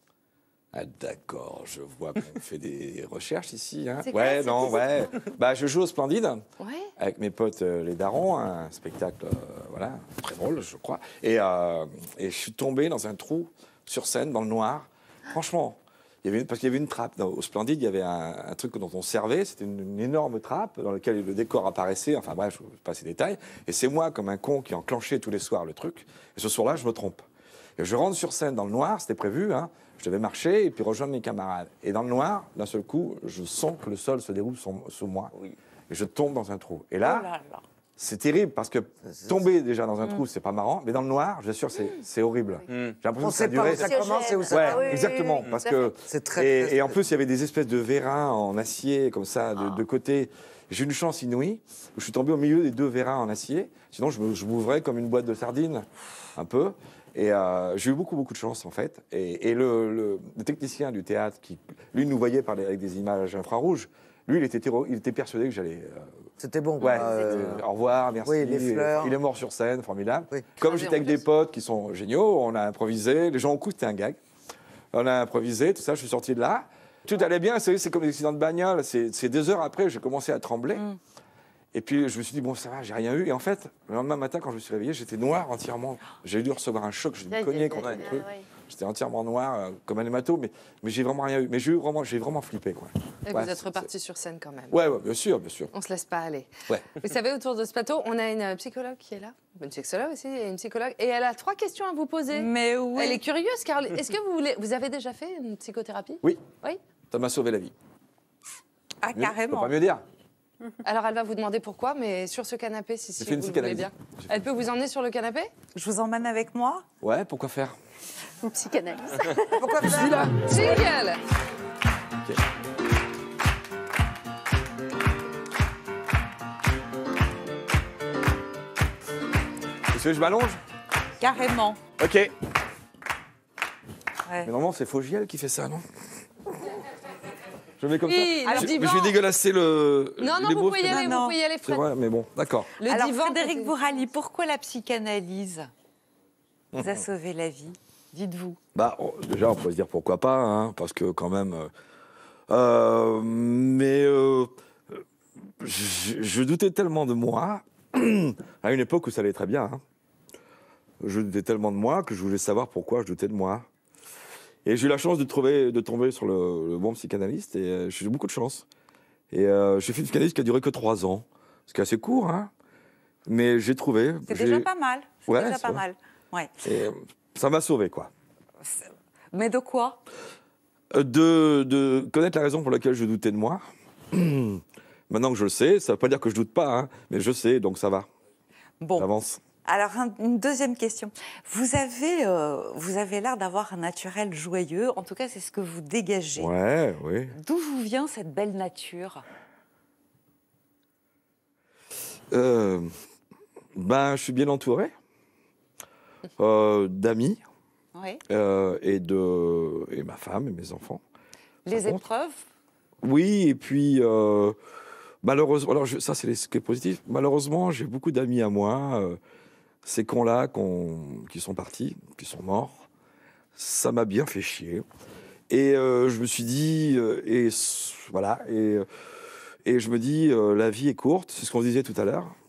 G: Ah, d'accord, je vois qu'on fait des recherches ici. Hein.
F: C'est quoi,
G: Ouais,
F: c'est-
G: non,
F: c'est-
G: ouais. Bah, je joue au Splendide
F: Ouais.
G: avec mes potes euh, les Darons, un spectacle, euh, voilà, très drôle, je crois. Et, euh, et je suis tombé dans un trou sur scène, dans le noir. Franchement, il y avait une- parce qu'il y avait une trappe. Dans- au Splendide, il y avait un, un truc dont on servait. C'était une, une énorme trappe dans laquelle le décor apparaissait. Enfin bref, je ne vais pas ces détails. Et c'est moi, comme un con, qui enclenchait tous les soirs le truc. Et ce soir-là, je me trompe. Et je rentre sur scène dans le noir, c'était prévu, hein. Je devais marcher et puis rejoindre mes camarades. Et dans le noir, d'un seul coup, je sens que le sol se déroule sous, sous moi. Et je tombe dans un trou. Et là,
L: Oh là là.
G: c'est terrible parce que tomber déjà dans un trou, c'est pas marrant. Mais dans le noir, je vous assure, c'est c'est horrible. J'ai l'impression
H: On
G: que ça
H: sait pas
G: durait.
H: où ça commence et où ça
G: Ouais,
H: termine.
G: exactement.
H: Oui,
G: Parce
H: tout à
G: que
H: fait. C'est très,
G: et,
H: très
G: et en plus, il y avait des espèces de vérins en acier comme ça de,
H: Ah.
G: de côté. J'ai eu une chance inouïe où je suis tombé au milieu des deux vérins en acier. Sinon, je me- je m'ouvrais comme une boîte de sardines, un peu. Et euh, j'ai eu beaucoup, beaucoup de chance, en fait. Et, et le, le- le technicien du théâtre, qui, lui, nous voyait par les- avec des images infrarouges, lui, il était, terro- il était persuadé que j'allais... euh,
H: C'était bon.
G: Ouais,
H: euh,
G: euh, au revoir, merci.
H: oui, les fleurs.
G: Il est mort sur scène, formidable. Comme
H: Crasé
G: j'étais
H: en
G: avec des potes qui sont géniaux, on a improvisé. Les gens ont cru que c'était un gag. On a improvisé, tout ça, je suis sorti de là. Tout allait bien, c'est c'est comme des accidents de bagnole. C'est c'est deux heures après, j'ai commencé à trembler. Et puis je me suis dit, bon, ça va, j'ai rien eu. Et en fait, le lendemain matin, quand je me suis réveillé, j'étais noir entièrement. J'ai dû recevoir un choc, j'ai dû me cogner contre le truc. J'étais entièrement noir, euh, comme un hémato, mais, mais j'ai vraiment rien eu. Mais j'ai eu vraiment, j'ai vraiment flippé, quoi.
F: Et
G: Ouais,
F: vous êtes
G: c'est-
F: reparti sur scène quand même.
G: Ouais, ouais, bien sûr, bien sûr.
F: On se laisse pas aller.
G: Ouais.
F: Vous savez, autour de ce plateau, on a une psychologue qui est là. Une psychologue aussi, et une psychologue. Et elle a trois questions à vous poser.
L: Mais oui.
F: Elle est curieuse, car est-ce que vous voulez. Vous avez déjà fait une psychothérapie?
G: Oui.
F: Oui.
G: Ça m'a sauvé la vie.
L: Ah,
G: Mieux-
L: carrément.
G: Faut pas mieux dire.
F: Alors, elle va vous demander pourquoi, mais sur ce canapé, si, si
G: J'ai fait une
F: vous le voulez
G: psychanalyse.
F: bien. Elle peut vous emmener sur le canapé?
L: Je vous emmène avec moi?
G: Ouais, pourquoi faire?
J: Une psychanalyse.
F: Pourquoi je suis là? Jingle.
G: Est-ce que je m'allonge?
L: Carrément.
G: Ok.
L: Ouais.
G: Mais normalement, c'est Fogiel qui fait ça, non? Je mets comme
F: Oui,
G: ça.
F: le
G: Je-
F: divan.
G: mais je vais dégueulasser le.
F: Non, non,
G: les
F: vous
G: beaux,
F: pouvez y
G: c'est-
F: aller, vous pouvez y aller,
G: C'est
F: Fred.
G: vrai, mais bon, d'accord.
F: Le
L: Alors,
F: divan,
L: Frédéric
F: c'est-
L: Bourali, pourquoi la psychanalyse vous a sauvé la vie? Dites-vous.
G: Bah, oh, déjà, on pourrait se dire pourquoi pas, hein, parce que quand même. euh, euh, mais euh, je, je doutais tellement de moi, à une époque où ça allait très bien. Hein. Je doutais tellement de moi que je voulais savoir pourquoi je doutais de moi. Et j'ai eu la chance de, trouver, de tomber sur le, le bon psychanalyste, et euh, j'ai eu beaucoup de chance. Et euh, j'ai fait une psychanalyse qui a duré que trois ans, ce qui est assez court, hein. Mais j'ai trouvé.
L: C'est
G: j'ai-
L: déjà pas mal. C'est
G: Ouais,
L: déjà
G: c'est
L: pas
G: vrai.
L: mal. Ouais.
G: Et, euh, ça m'a sauvé, quoi.
L: Mais de quoi?
G: Euh, De, de connaître la raison pour laquelle je doutais de moi. Maintenant que je le sais, ça ne veut pas dire que je doute pas, hein, mais je sais, donc ça va.
L: Bon.
G: J'avance.
L: Alors, un- une deuxième question. Vous avez, euh, vous avez l'air d'avoir un naturel joyeux. En tout cas, c'est ce que vous dégagez.
G: Ouais, oui.
L: D'où vous vient cette belle nature?
G: Euh, ben, je suis bien entouré euh, d'amis
L: Oui.
G: euh, et de et ma femme et mes enfants.
L: Les
G: Ça compte.
L: épreuves?
G: Oui, et puis euh, malheureusement, alors je- ça c'est les- ce qui est positif. Malheureusement, j'ai beaucoup d'amis à moi, euh, ces cons-là qu'on- qui sont partis, qui sont morts. Ça m'a bien fait chier. Et euh, je me suis dit, euh, et s- voilà, et, euh, et je me dis, euh, la vie est courte, c'est ce qu'on disait tout à l'heure.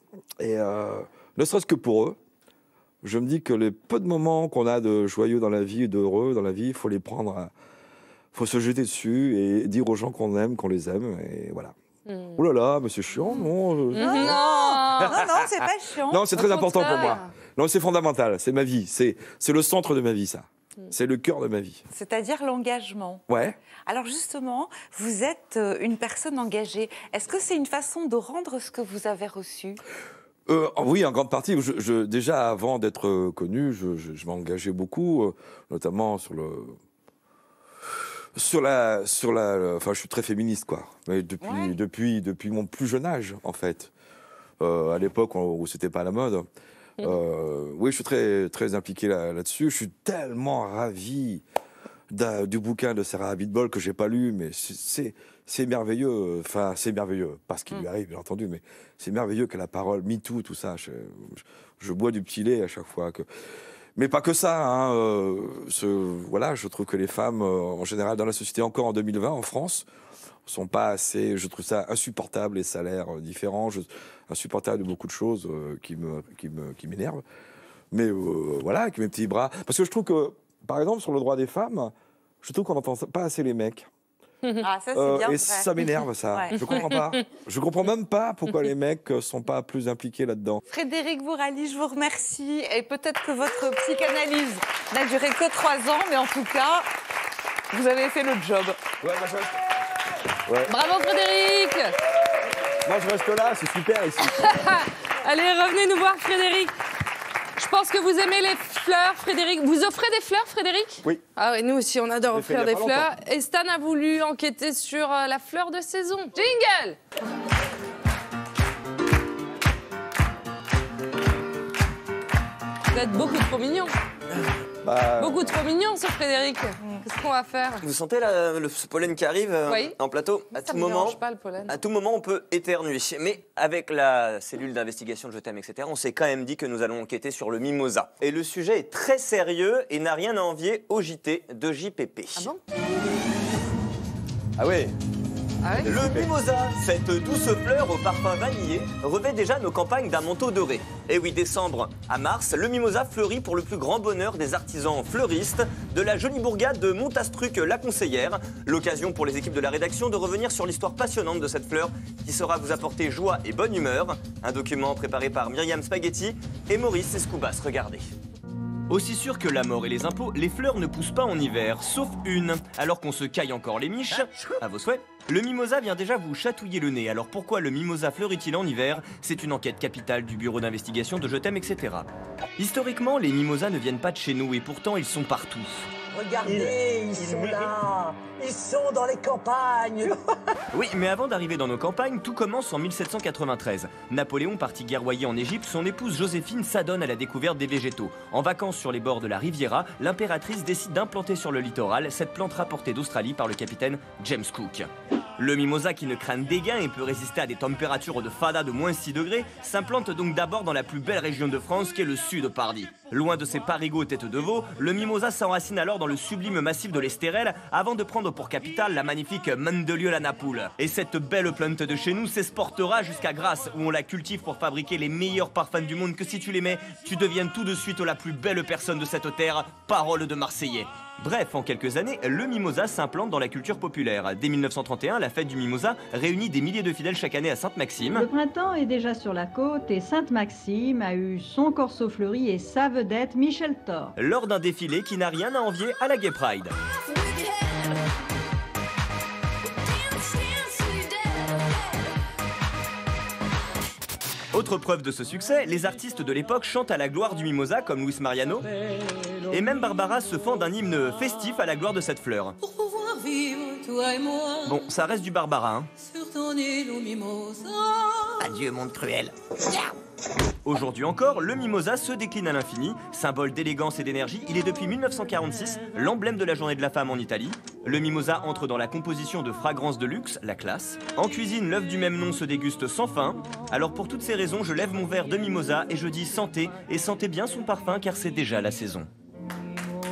G: Et euh, ne serait-ce que pour eux, je me dis que les peu de moments qu'on a de joyeux dans la vie, d'heureux dans la vie, il faut les prendre, il faut se jeter dessus et dire aux gens qu'on aime, qu'on les aime, et voilà. Mm. Oh là là, mais c'est chiant, non
L: Non, non, non, c'est pas chiant.
G: Non, c'est très important pour moi. Non, c'est fondamental, c'est ma vie, c'est le centre de ma vie, ça. C'est le cœur de ma vie.
L: C'est-à-dire l'engagement.
G: Ouais.
L: Alors justement, vous êtes une personne engagée. Est-ce que c'est une façon de rendre ce que vous avez reçu ?
G: Euh, oui, en grande partie. Je, je, déjà, avant d'être euh, connu, je, je, je m'engageais beaucoup, euh, notamment sur le, sur la, sur la. le- Enfin, je suis très féministe, quoi. Mais depuis,
L: Ouais.
G: depuis, depuis mon plus jeune âge, en fait. Euh, à l'époque où, où c'était pas à la mode. Euh, oui, je suis très, très impliqué là, là-dessus. Je suis tellement ravi d'un- du bouquin de Sarah Abitbol que j'ai pas lu, mais c'est- c'est c'est merveilleux. Enfin, c'est merveilleux, pas ce qui lui arrive, bien entendu, mais c'est merveilleux que la parole, MeToo, tout ça. Je, je, je bois du petit lait à chaque fois. Que... Mais pas que ça. Hein, euh, ce, voilà, je trouve que les femmes, euh, en général, dans la société, encore en deux mille vingt, en France, sont pas assez. Je trouve ça insupportable, les salaires euh, différents, je, insupportable de beaucoup de choses euh, qui me, qui me, qui m'énervent. Mais euh, voilà, avec mes petits bras. Parce que je trouve que, par exemple, sur le droit des femmes, je trouve qu'on n'entend pas assez les mecs.
L: Ah, ça, c'est
G: Euh,
L: bien
G: et
L: vrai.
G: ça m'énerve, ça.
L: Ouais.
G: Je comprends pas. Je comprends même pas pourquoi les mecs euh, sont pas plus impliqués là-dedans.
L: Frédéric Bourali, je vous remercie. Et peut-être que votre psychanalyse n'a duré que trois ans, mais en tout cas, vous avez fait le job.
G: Ouais, moi, je... ouais.
F: Bravo Frédéric.
G: Moi, je reste là, c'est super ici.
F: Allez, revenez nous voir Frédéric. Je pense que vous aimez les fleurs, Frédéric. Vous offrez des fleurs, Frédéric ?
G: Oui.
F: Ah oui, nous aussi, on adore
G: J'ai fait
F: offrir
G: il y a
F: des
G: pas
F: fleurs.
G: longtemps.
F: Et Stan a voulu enquêter sur euh, la fleur de saison. Jingle ! Vous êtes beaucoup trop mignon.
I: Bah,
F: Beaucoup trop mignon, ce Frédéric. Qu'est-ce qu'on va faire ?
I: Vous sentez la- le ce pollen qui arrive euh,
F: Oui.
I: en plateau à
F: Ça
I: tout
F: me
I: moment.
F: dérange pas, le pollen.
I: À tout moment, on peut éternuer. Mais avec la cellule d'investigation de Je t'aime, et cetera, on s'est quand même dit que nous allons enquêter sur le mimosa. Et le sujet est très sérieux et n'a rien à envier au J T de J P P.
F: Ah bon ?
G: Ah oui.
F: Ah ouais ?
I: Le mimosa, cette douce fleur au parfum vanillé, revêt déjà nos campagnes d'un manteau doré. Et oui, décembre à mars, le mimosa fleurit pour le plus grand bonheur des artisans fleuristes de la jolie bourgade de Montastruc-la Conseillère. L'occasion pour les équipes de la rédaction de revenir sur l'histoire passionnante de cette fleur qui saura vous apporter joie et bonne humeur. Un document préparé par Myriam Spaghetti et Maurice Escoubas. Regardez. Aussi sûr que la mort et les impôts, les fleurs ne poussent pas en hiver, sauf une. Alors qu'on se caille encore les miches, à vos souhaits, le mimosa vient déjà vous chatouiller le nez. Alors pourquoi le mimosa fleurit-il en hiver? C'est une enquête capitale du bureau d'investigation de Je t'aime, et cetera. Historiquement, les mimosas ne viennent pas de chez nous et pourtant ils sont partout.
O: Regardez, ils sont là. Ils sont dans les campagnes.
I: Oui, mais avant d'arriver dans nos campagnes, tout commence en mille sept cent quatre-vingt-treize. Napoléon, parti guerroyer en Égypte, son épouse Joséphine s'adonne à la découverte des végétaux. En vacances sur les bords de la Riviera, l'impératrice décide d'implanter sur le littoral cette plante rapportée d'Australie par le capitaine James Cook. Le mimosa, qui ne craint dégain et peut résister à des températures de fada de moins six degrés, s'implante donc d'abord dans la plus belle région de France, qui est le sud pardi. Loin de ses parigots têtes de veau, le mimosa s'enracine alors dans le sublime massif de l'Estérel, avant de prendre pour capitale la magnifique Mandelieu-la-Napoule. Et cette belle plante de chez nous s'exportera jusqu'à Grasse, où on la cultive pour fabriquer les meilleurs parfums du monde, que si tu les mets, tu deviens tout de suite la plus belle personne de cette terre, parole de Marseillais. Bref, en quelques années, le mimosa s'implante dans la culture populaire. Dès mille neuf cent trente et un, la fête du mimosa réunit des milliers de fidèles chaque année à Sainte-Maxime.
P: Le printemps est déjà sur la côte et Sainte-Maxime a eu son corso fleuri et sa vedette Michel Thor.
I: Lors d'un défilé qui n'a rien à envier à la Gay Pride. Autre preuve de ce succès, les artistes de l'époque chantent à la gloire du mimosa comme Luis Mariano, et même Barbara se fend d'un hymne festif à la gloire de cette fleur.
Q: Pour pouvoir vivre, toi et moi,
I: Bon, ça reste du Barbara, hein.
Q: sur ton île au mimosa.
I: Adieu, monde cruel. Aujourd'hui encore, le mimosa se décline à l'infini. Symbole d'élégance et d'énergie, il est depuis mille neuf cent quarante-six l'emblème de la journée de la femme en Italie. Le mimosa entre dans la composition de fragrances de luxe, la classe. En cuisine, l'œuf du même nom se déguste sans fin. Alors pour toutes ces raisons, je lève mon verre de mimosa et je dis santé, et sentez bien son parfum car c'est déjà la saison.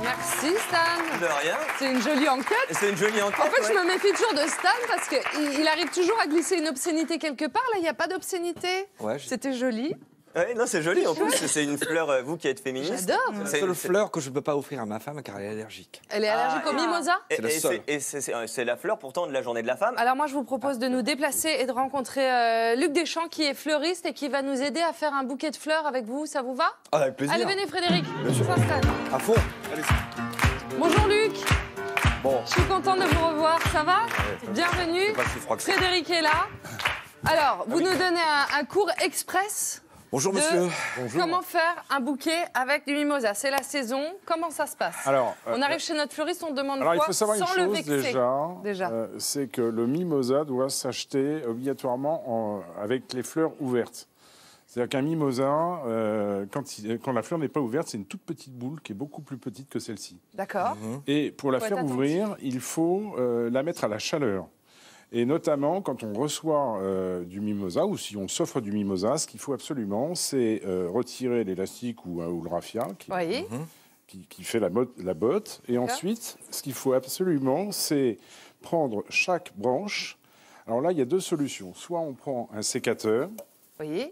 F: Merci Stan.
I: De rien.
F: C'est une jolie enquête.
I: C'est une jolie enquête.
F: En fait,
I: ouais.
F: je me méfie toujours de Stan parce qu'il il arrive toujours à glisser une obscénité quelque part. Là, il n'y a pas d'obscénité.
I: Ouais, je-
F: C'était joli.
I: Ouais, non, c'est joli en plus. C'est une fleur, euh, vous qui êtes féministe.
F: J'adore.
G: C'est la
I: C'est
G: seule
I: une-
G: fleur que je ne peux pas offrir à ma femme car elle est allergique.
F: Elle est allergique
I: Ah,
F: au mimosa.
I: Et,
G: C'est le
I: et
G: seul.
I: c'est- et c'est- c'est c'est la fleur pourtant de la journée de la femme.
F: Alors moi, je vous propose de nous déplacer et de rencontrer euh, Luc Deschamps, qui est fleuriste et qui va nous aider à faire un bouquet de fleurs avec vous. Ça vous va?
G: Ah, avec plaisir.
F: Allez, venez Frédéric.
G: Bien sûr.
F: On s'installe.
G: À fond. Allez.
F: Bonjour Luc.
G: Bon.
F: Je suis contente de vous revoir. Ça va? Bienvenue.
G: C'est pas si froid que ça.
F: Frédéric est là. Alors, vous nous donnez un, un cours express.
G: Bonjour
F: de
G: monsieur.
F: Comment faire un bouquet avec du mimosa? C'est la saison. Comment ça se passe?
R: Alors, euh,
F: On arrive chez notre fleuriste, on demande
R: Alors,
F: quoi
R: il faut savoir une
F: sans le
R: chose
F: vexer.
R: déjà,
F: Déjà.
R: euh, c'est que le mimosa doit s'acheter obligatoirement en- avec les fleurs ouvertes. C'est-à-dire qu'un mimosa, euh, quand, il- quand la fleur n'est pas ouverte, c'est une toute petite boule qui est beaucoup plus petite que celle-ci.
F: D'accord.
R: Et pour la
F: Faut
R: faire
F: être
R: ouvrir, il faut euh, la mettre à la chaleur. Et notamment, quand on reçoit euh, du mimosa, ou si on s'offre du mimosa, ce qu'il faut absolument, c'est euh, retirer l'élastique ou, euh, ou le raffia, qui,
F: Oui.
R: qui, qui fait la, mot- la botte. Et
F: D'accord.
R: ensuite, ce qu'il faut absolument, c'est prendre chaque branche. Alors là, il y a deux solutions. Soit on prend un sécateur,
F: Oui.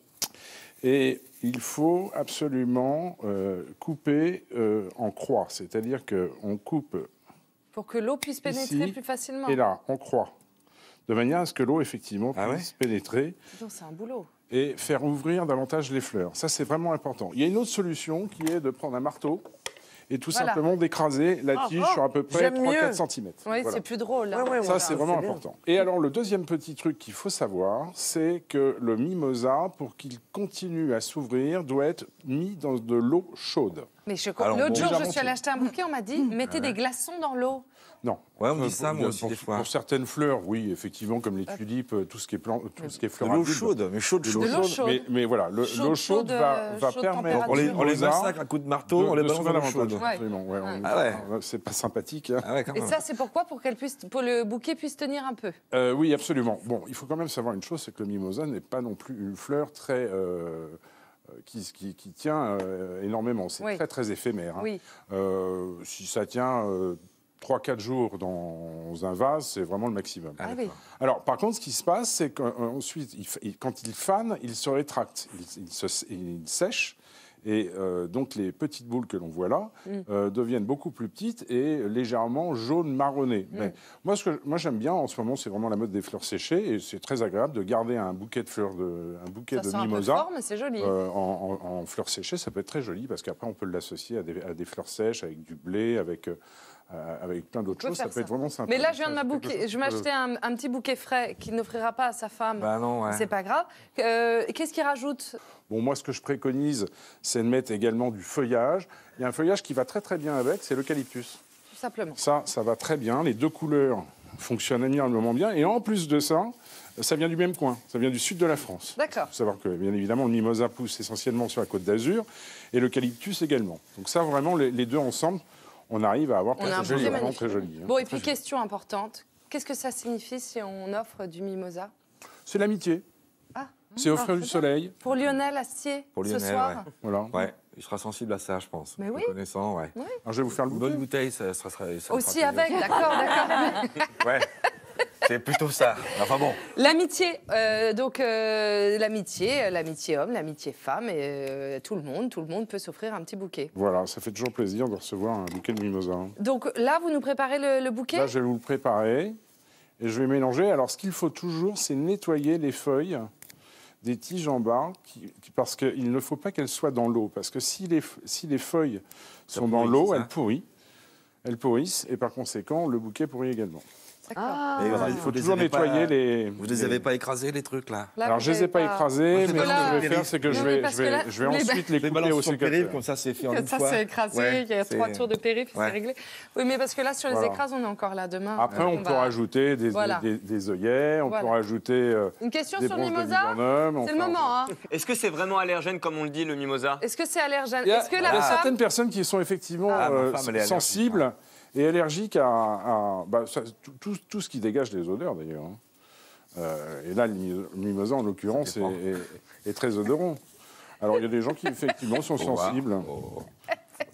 R: et il faut absolument euh, couper euh, en croix. C'est-à-dire qu'on coupe
F: Pour que l'eau puisse pénétrer
R: ici
F: plus facilement.
R: et là, en croix. De manière à ce que l'eau, effectivement,
G: Ah
R: puisse pénétrer
F: Dis donc, c'est un boulot.
R: et faire ouvrir davantage les fleurs. Ça, c'est vraiment important. Il y a une autre solution qui est de prendre un marteau et tout
F: Voilà.
R: simplement d'écraser la
F: Oh,
R: tige
F: oh,
R: sur à peu près
F: j'aime
R: trois à quatre
F: mieux.
R: centimètres.
F: Oui, c'est plus drôle. là.
R: Ça, c'est vraiment important. Et alors, le deuxième petit truc qu'il faut savoir, c'est que le mimosa, pour qu'il continue à s'ouvrir, doit être mis dans de l'eau chaude.
F: Mais je-
R: Alors,
F: l'autre
R: bon,
F: jour,
R: déjà
F: je suis allée acheter un bouquet, on m'a dit, mettez des glaçons dans l'eau.
R: Non.
G: Ouais, on me dit
R: Euh,
G: ça,
R: pour-
G: moi aussi,
R: pour,
G: des fois.
R: pour certaines fleurs, oui, effectivement, comme les tulipes, euh, tout ce qui est plan, tout ce qui est fleurs.
G: De l'eau
R: adultes.
G: chaude, mais chaude,
R: De
G: chaude.
R: l'eau
G: De l'eau
R: chaude.
G: chaude.
R: Mais, mais voilà, le-
G: Chaude,
R: l'eau
G: chaude,
R: chaude va,
G: euh,
R: va
G: chaude
R: permettre.
G: On les, on les
R: aux
G: massacre à coups de marteau,
R: de-
G: on les
R: de
G: balance dans
R: s'ouvrir
G: l'eau chaude.
R: davantage, absolument, ouais, on-
G: Ah ouais.
R: C'est pas sympathique. hein.
G: Ah ouais, quand
F: Et
G: même.
F: ça, c'est pourquoi? Pour qu'elle puisse, pour le bouquet puisse tenir un peu.
R: Euh, oui, absolument. Bon, il faut quand même savoir une chose, c'est que le mimosa n'est pas non plus une fleur très euh, euh, qui, qui- qui tient euh, énormément. C'est
F: Oui.
R: très très éphémère. hein.
F: Oui.
R: Euh, si ça tient euh, trois quatre jours dans un vase, c'est vraiment le maximum.
F: Ah oui.
R: Alors, par contre, ce qui se passe, c'est qu'ensuite, il f- il- quand il fane, il se rétracte, il, il se- il sèche. Et euh, donc, les petites boules que l'on voit là
F: Mm.
R: euh, deviennent beaucoup plus petites et légèrement jaune marronnées.
F: Mm.
R: Mais moi, ce que moi j'aime bien en ce moment, c'est vraiment la mode des fleurs séchées. Et c'est très agréable de garder un bouquet de fleurs de, un bouquet
F: Ça
R: de
F: sent un peu
R: mimosa
F: fort, mais c'est joli.
R: euh, en, en- en fleurs séchées. Ça peut être très joli parce qu'après, on peut l'associer à des, à des fleurs sèches, avec du blé, avec, euh, avec plein d'autres
F: On peut
R: choses. Ça
F: faire
R: peut être vraiment sympa.
F: Mais là, je viens de
R: Ça,
F: ma
R: c'est quelque
F: bouquet.
R: chose
F: Je
R: que-
F: m'achetais un, un petit bouquet frais qu'il n'offrira pas à sa femme.
G: Bah non, ouais.
F: C'est pas grave. Euh, Qu'est-ce qu'il rajoute?
R: Bon, moi, ce que je préconise, c'est de mettre également du feuillage. Il y a un feuillage qui va très très bien avec, c'est l'eucalyptus.
F: Tout simplement.
R: Ça, ça va très bien. Les deux couleurs fonctionnent admirablement bien. Et en plus de ça, ça vient du même coin. Ça vient du sud de la France.
F: D'accord.
R: Il faut savoir que, bien évidemment, le mimosa pousse essentiellement sur la côte d'Azur et l'eucalyptus également. Donc ça, vraiment, les, les deux ensemble, on arrive à avoir
F: On a un
R: quelque chose de
F: bouquet
R: vraiment
F: magnifique.
R: très joli. hein.
F: Bon, et puis question importante. Qu'est-ce que ça signifie si on offre du mimosa?
R: C'est l'amitié.
F: Ah.
R: C'est offrir
F: Ah,
R: du
F: c'est
R: soleil.
F: Pour Lionel Astier,
G: Pour
F: ce
G: Lionel,
F: soir.
G: ouais.
R: Voilà.
G: Ouais, il sera sensible à ça, je pense.
F: Mais oui.
G: Le connaissant, ouais.
F: Oui.
R: Alors, je vais vous faire le
G: Une
R: bouquet.
G: bonne bouteille, ça, ça sera. ça
F: Aussi
G: fera
F: avec,
G: plaisir.
F: d'accord, d'accord.
G: Ouais. C'est plutôt ça. Enfin bon.
F: L'amitié, euh, donc euh, l'amitié, euh, l'amitié homme, l'amitié femme, et euh, tout le monde, tout le monde peut s'offrir un petit bouquet.
R: Voilà, ça fait toujours plaisir de recevoir un bouquet de mimosa. hein.
F: Donc là, vous nous préparez le, le bouquet?
R: Là, je vais vous le préparer et je vais mélanger. Alors, ce qu'il faut toujours, c'est nettoyer les feuilles des tiges en bas, qui- qui- parce qu'il ne faut pas qu'elles soient dans l'eau. Parce que si les, f- si les feuilles
G: Ça
R: sont dans
G: pourrit,
R: l'eau,
G: c'est ça
R: elles pourrissent. Elles pourrissent et par conséquent, le bouquet pourrit également.
F: Ah.
G: Mais
R: Voilà, il
G: vous
R: faut
G: les
R: toujours
G: avez pas-
R: nettoyer les...
G: Vous les avez pas écrasés, les trucs, là?
F: Là,
R: Alors,
F: vous
R: je les ai
F: avez
R: pas,
F: pas-
R: écrasés,
G: Moi, je
R: mais
G: les
R: ce que je
G: balance
R: vais
G: dans
R: faire, c'est que
F: Non,
R: je
F: mais
R: vais,
F: parce
R: je
F: que
R: vais,
F: là,
R: je vais
F: vous les-
R: ensuite les
G: Je les
R: couper
G: balance
R: au
G: sur le périph',
R: sécateur.
G: comme ça, c'est fait en une
F: Ça,
G: fois.
F: c'est écrasé,
G: Ouais,
F: il y a
G: c'est-
F: trois tours de périph',
G: Ouais.
F: c'est réglé. Oui, mais parce que là, sur les
R: Voilà.
F: écrases, on est encore là demain.
R: Après, on,
F: On
R: peut
F: va-
R: rajouter des,
F: Voilà.
R: des, des œillets, on
F: Voilà.
R: peut rajouter euh,
F: Une question
R: des
F: sur le
R: branches de
F: mimosa?
R: viburnum,
F: C'est le
R: enfin,
F: moment, hein.
I: Est-ce que c'est vraiment allergène comme on le dit, le mimosa?
F: Est-ce que c'est allergène?
R: Il y a,
F: Est-ce que
R: il y
F: la
R: a
F: femme...
R: certaines personnes qui sont effectivement
G: Ah, ma
R: euh,
G: femme, elle est allergique,
R: sensibles et allergiques à, à- bah, ça- tout, tout- tout ce qui dégage des odeurs d'ailleurs. hein. Euh, et là, le mi- le mimosa en l'occurrence est,
G: dépend.
R: est- est très odorant. Alors il y a des gens qui effectivement sont
G: Oh, wow.
R: sensibles.
G: Oh.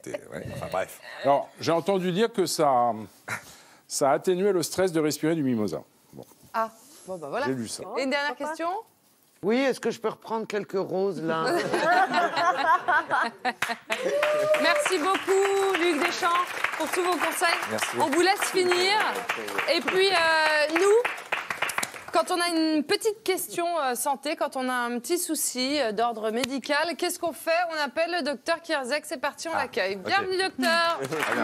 G: t'es- ouais, enfin bref.
R: Alors, j'ai entendu dire que ça, ça atténuait le stress de respirer du mimosa. Bon,
F: Ah, bon bah voilà.
R: j'ai lu ça.
F: Et une dernière question.
H: Oui, est-ce que je peux reprendre quelques roses, là?
F: Merci beaucoup, Luc Deschamps, pour tous vos conseils.
G: Merci.
F: On vous laisse finir. Et puis, euh, nous, quand on a une petite question euh, santé, quand on a un petit souci euh, d'ordre médical, qu'est-ce qu'on fait? On appelle le docteur Kierzek. C'est parti, on l'accueille. Bienvenue, docteur.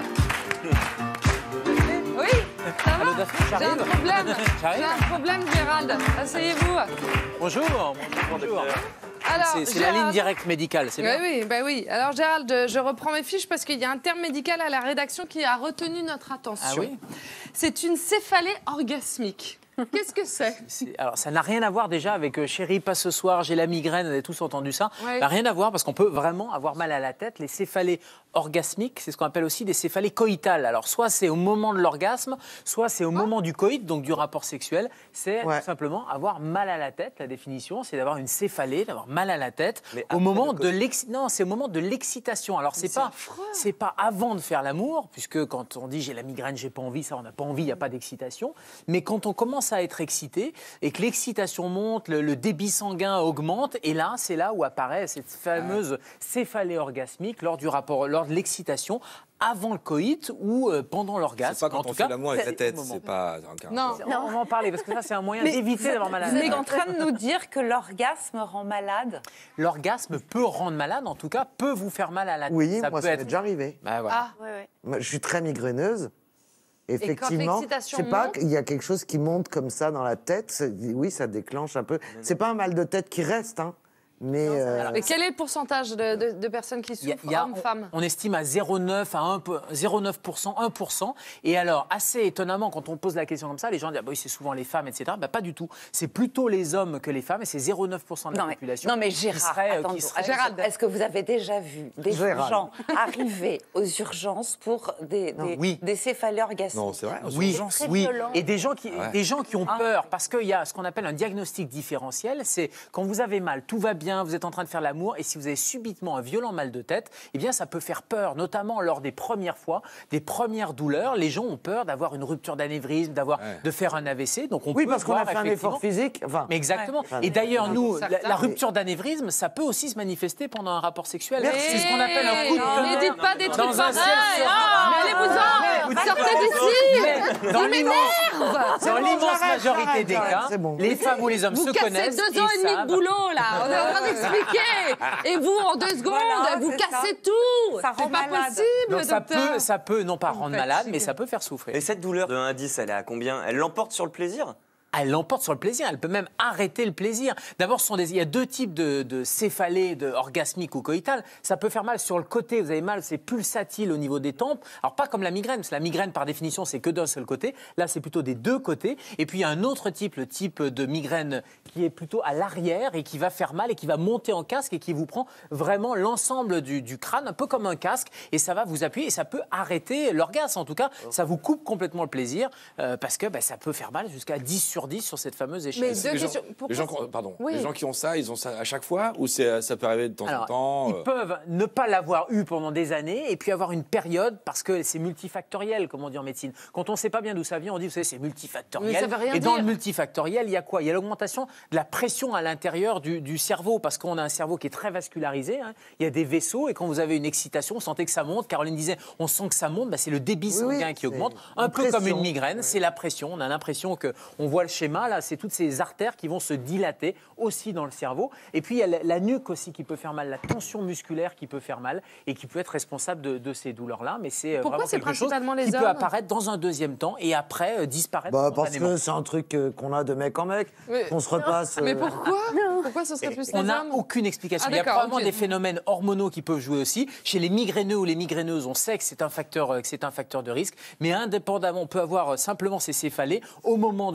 F: Oui, ça va? J'ai un problème. J'ai un problème, Gérald. Asseyez-vous.
S: Bonjour. Bonjour.
F: Alors,
S: C'est c'est la
F: Gérald-
S: ligne directe médicale, c'est
F: Oui,
S: bien.
F: oui, bah oui. Alors, Gérald, je- je reprends mes fiches parce qu'il y a un terme médical à la rédaction qui a retenu notre attention.
S: Ah oui?
F: C'est une céphalée orgasmique. Qu'est-ce que c'est?
S: C'est- Alors, ça n'a rien à voir déjà avec euh, chérie, pas ce soir, j'ai la migraine, on a tous entendu ça.
F: Ouais.
S: Ça n'a rien à voir parce qu'on peut vraiment avoir mal à la tête. Les céphalées orgasmiques, c'est ce qu'on appelle aussi des céphalées coïtales. Alors, soit c'est au moment de l'orgasme, soit c'est au moment du coït, donc du rapport sexuel. C'est tout simplement avoir mal à la tête. La définition, c'est d'avoir une céphalée, d'avoir mal à la tête au moment de l'ex- non, c'est au moment de l'excitation. Alors, c'est pas, c'est pas avant de faire l'amour, puisque quand on dit j'ai la migraine, j'ai pas envie, ça, on n'a pas envie, il n'y a pas d'excitation. Mais quand on commence à être excité et que l'excitation monte, le, le débit sanguin augmente, et là, c'est là où apparaît cette fameuse céphalée orgasmique lors du rapport, lors de l'excitation, avant le coït ou euh, pendant l'orgasme.
G: C'est pas quand
S: En tout
G: on fait
S: cas,
G: l'amour avec la
S: c'est
G: tête,
S: le moment.
G: c'est pas un
S: Non, on va en parler parce que ça, c'est un moyen
L: Mais
S: d'éviter
L: vous-
S: d'avoir mal à
L: Vous
S: la
L: êtes
S: tête.
L: en train de nous dire que l'orgasme rend malade?
S: L'orgasme peut rendre malade, en tout cas, peut vous faire mal à la tête.
H: Oui,
S: ça
H: moi,
S: peut
H: ça
S: être
H: m'est déjà arrivé.
S: Bah, voilà.
F: Ah, ouais, ouais.
H: Moi, je suis très migraineuse. Effectivement, je
F: l'excitation
H: sais pas,
F: monte-
H: il y a quelque chose qui monte comme ça dans la tête. c'est- Oui, ça déclenche un peu. C'est pas un mal de tête qui reste, hein. Mais euh,
F: Et quel est le pourcentage de, de- de personnes qui
S: Il y a-
F: souffrent,
S: il y a-
F: hommes, femmes?
S: On estime à zéro virgule neuf à un peu- zéro virgule neuf pour cent, un pour cent. Et alors, assez étonnamment, quand on pose la question comme ça, les gens disent ah bah oui, c'est souvent les femmes, et cetera. Bah, pas du tout. C'est plutôt les hommes que les femmes, et c'est zéro virgule neuf pour cent de la
L: Non mais,
S: population.
L: non mais
S: qui
L: Gérard,
S: serait, euh,
L: attends,
S: qui serait-
L: Gérard, est-ce que vous avez déjà vu des
S: Gérard.
L: gens arriver aux urgences pour des, des,
S: Oui.
L: des céphalées orgasmiques?
G: Non, c'est vrai.
S: Oui,
L: Très
S: oui.
L: violent.
S: Et des gens qui,
G: Ouais.
S: des gens qui ont
L: Ah.
S: peur, parce qu'il y a ce qu'on appelle un diagnostic différentiel, c'est quand vous avez mal, tout va bien, vous êtes en train de faire l'amour, et si vous avez subitement un violent mal de tête, eh bien ça peut faire peur, notamment lors des premières fois, des premières douleurs. Les gens ont peur d'avoir une rupture d'anévrisme, d'avoir,
H: Ouais.
S: de faire un A V C. Donc on
H: oui,
S: peut
H: parce qu'on a
S: voir
H: fait un
S: effectivement-
H: effort physique. Enfin,
S: Mais exactement.
H: Ouais.
S: Et d'ailleurs,
H: Enfin,
S: nous,
H: pour
S: la,
H: certains,
S: la
H: mais-
S: rupture d'anévrisme, ça peut aussi se manifester pendant un rapport sexuel.
F: Merci.
S: C'est ce qu'on appelle un coup de
F: Non,
S: tonnerre.
F: ne dites pas des trucs
S: Dans un
F: pareils.
S: ciel serein.
F: Ah,
S: Mais-
F: allez-vous-en.
S: Mais-
F: Sortez
S: Mais-
F: d'ici.
S: Dans
F: Il
S: l'immense
F: m'énerve.
S: dans l'immense majorité des cas, les femmes ou les hommes
F: vous
S: se
F: cassez
S: connaissent.
F: deux
S: et
F: ans et demi
S: savent.
F: de boulot, là. On est en train d'expliquer. Et vous, en deux secondes,
L: Voilà,
F: vous
L: c'est
F: cassez
L: ça.
F: tout.
L: Ça
F: C'est
L: rend
F: pas
L: malade.
F: possible,
S: Donc ça
F: docteur.
S: peut, ça peut non pas rendre malade,
F: fatigue.
S: mais ça peut faire souffrir.
I: Et cette douleur de un à dix, elle est à combien? Elle l'emporte sur le plaisir?
S: Elle l'emporte sur le plaisir, elle peut même arrêter le plaisir. D'abord, ce sont des- il y a deux types de, de céphalées de orgasmiques ou coïtales. Ça peut faire mal sur le côté, vous avez mal, c'est pulsatile au niveau des tempes. Alors pas comme la migraine, parce que la migraine par définition c'est que d'un seul côté. Là c'est plutôt des deux côtés. Et puis il y a un autre type, le type de migraine qui est plutôt à l'arrière et qui va faire mal et qui va monter en casque et qui vous prend vraiment l'ensemble du, du crâne, un peu comme un casque. Et ça va vous appuyer et ça peut arrêter l'orgasme. En tout cas, ça vous coupe complètement le plaisir euh, parce que bah, ça peut faire mal jusqu'à dix sur dix sur cette fameuse échelle.
G: les gens, les gens qui ont- pardon,
S: Oui.
G: les gens qui ont ça, ils ont ça à chaque fois ou c'est- ça peut arriver de temps
S: Alors,
G: en temps
S: ils
G: euh,
S: peuvent ne pas l'avoir eu pendant des années et puis avoir une période parce que c'est multifactoriel, comme on dit en médecine. Quand on ne sait pas bien d'où ça vient, on dit, vous savez, c'est multifactoriel.
F: Mais ça veut rien
S: et dans
F: dire.
S: le multifactoriel, il y a quoi? Il y a l'augmentation de la pression à l'intérieur du, du cerveau parce qu'on a un cerveau qui est très vascularisé. Hein. Il y a des vaisseaux et quand vous avez une excitation, vous sentez que ça monte. Caroline disait, on sent que ça monte. Bah, c'est le débit
H: Oui,
S: sanguin
H: oui,
S: qui
H: c'est
S: augmente.
H: une
S: Un peu comme
H: pression.
S: une migraine, c'est la pression. On a l'impression que on voit le schéma là, c'est toutes ces artères qui vont se dilater aussi dans le cerveau. Et puis il y a la, la nuque aussi qui peut faire mal, la tension musculaire qui peut faire mal et qui peut être responsable de, de ces douleurs-là. Mais c'est euh,
F: Pourquoi
S: vraiment
F: c'est
S: quelque chose
F: principalement les
S: qui peut
F: hommes
S: apparaître dans un deuxième temps et après euh, disparaître
H: bah, parce
S: spontanément.
H: que c'est un truc euh, qu'on a de mec en mec,
F: Mais-
H: qu'on se repasse.
F: Mais
H: euh,
F: pourquoi? Pourquoi ce serait plus les
S: On n'a
F: hommes?
S: aucune explication.
F: Ah,
S: Il y a
F: d'accord,
S: probablement
F: ok.
S: des phénomènes hormonaux qui peuvent jouer aussi. Chez les migraineux ou les migraineuses, on sait que c'est un facteur, euh, que c'est un facteur de risque. Mais indépendamment, on peut avoir euh, simplement ces céphalées au moment de l'orgasme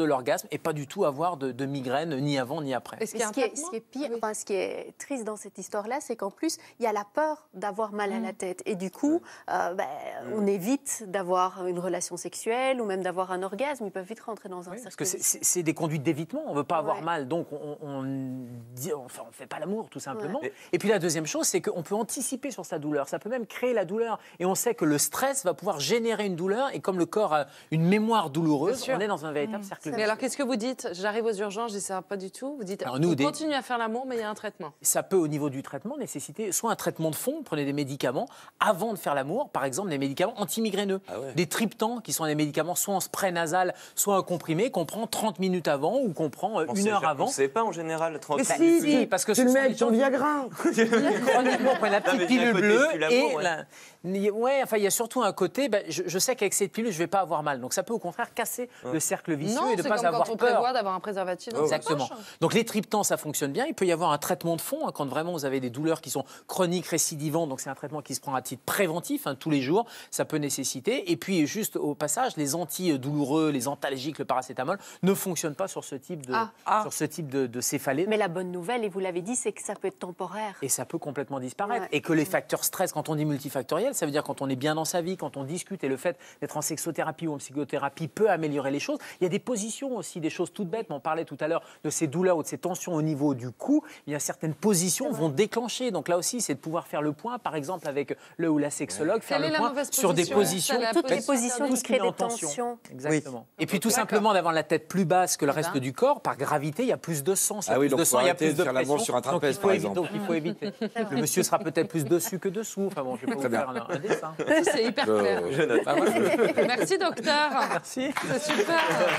S: l'orgasme et pas du tout avoir de, de migraine ni avant ni après.
J: Et ce, qui est, ce qui est pire, oui. enfin, ce qui est triste dans cette histoire-là, c'est qu'en plus, il y a la peur d'avoir mal à la tête. Et du coup, euh, ben, on évite d'avoir une relation sexuelle ou même d'avoir un orgasme. Ils peuvent vite rentrer dans un
S: oui,
J: cercle.
S: Parce que c'est des conduites d'évitement. On ne veut pas avoir ouais. mal, donc on on dit, enfin, on fait pas l'amour, tout simplement. Ouais. Et puis la deuxième chose, c'est qu'on peut anticiper sur sa douleur. Ça peut même créer la douleur. Et on sait que le stress va pouvoir générer une douleur. Et comme le corps a une mémoire douloureuse, on est dans un véritable mmh. cercle.
F: Mais alors, qu'est-ce que vous dites? J'arrive aux urgences, je dis ça va pas du tout. Vous dites, alors, nous, on des... continue à faire l'amour, mais il y a un traitement.
S: Ça peut, au niveau du traitement, nécessiter soit un traitement de fond, prenez des médicaments avant de faire l'amour, par exemple des médicaments antimigraineux, ah ouais. des triptans, qui sont des médicaments soit en spray nasal, soit en comprimé, qu'on prend trente minutes avant ou qu'on prend on une heure avant.
I: On ne sait pas en général trente
H: mais minutes. Si, si, parce que tu le mets avec ton Viagra.
S: Chroniquement, on prend la petite pilule bleue et... La... Ouais, enfin, il y a surtout un côté, ben, je, je sais qu'avec cette pilule, je ne vais pas avoir mal. Donc ça peut au contraire casser ouais. le cercle vicieux
F: non,
S: et de ne pas
F: comme
S: avoir
F: quand on
S: peur.
F: prévoit d'avoir un préservatif dans oh,
S: exactement.
F: Sa poche.
S: Donc les triptans, ça fonctionne bien. Il peut y avoir un traitement de fond hein, quand vraiment vous avez des douleurs qui sont chroniques, récidivantes. Donc c'est un traitement qui se prend à titre préventif hein, tous les jours. Ça peut nécessiter. Et puis juste au passage, les anti-douloureux, les antalgiques, le paracétamol ne fonctionnent pas sur ce type de, ah. sur ce type de, de céphalée.
J: Mais la bonne nouvelle, et vous l'avez dit, c'est que ça peut être temporaire.
S: Et ça peut complètement disparaître.
J: Ouais.
S: Et que les facteurs stress, quand on dit multifactoriel, ça veut dire quand on est bien dans sa vie, quand on discute et le fait d'être en sexothérapie ou en psychothérapie peut améliorer les choses. Il y a des positions aussi, des choses toutes bêtes. On parlait tout à l'heure de ces douleurs ou de ces tensions au niveau du cou. Il y a certaines positions vont déclencher. Donc là aussi, c'est de pouvoir faire le point, par exemple avec le ou la sexologue, faire
F: Quelle
S: le point sur des positions.
J: Toutes les positions qui créent des tensions.
S: Exactement. Oui. Et puis tout simplement d'avoir la tête plus basse que le reste du corps, par gravité, il y a plus de sang.
G: Ah oui,
S: plus
G: donc
S: de sang, il y a plus de
G: faire l'amour sur un trapèze, par exemple.
S: Donc il faut éviter. Le monsieur sera peut-être plus dessus que dessous. Enfin bon, je vais pas vous faire un, un dessin.
F: C'est hyper clair.
I: Je note. Ah, moi, je...
F: Merci docteur.
S: Merci.
F: C'est super.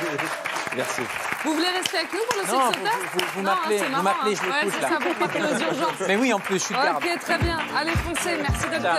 G: Merci.
F: Vous voulez rester avec nous pour le
S: non,
F: sexotest?
S: Vous, vous, vous m'appelez, vous m'appelez, je l'écoute
F: ouais,
S: là.
F: Ça, vous partez aux urgences.
S: Mais oui, en plus, je suis de garde.
F: Ok, très bien. Allez, foncez. Merci docteur.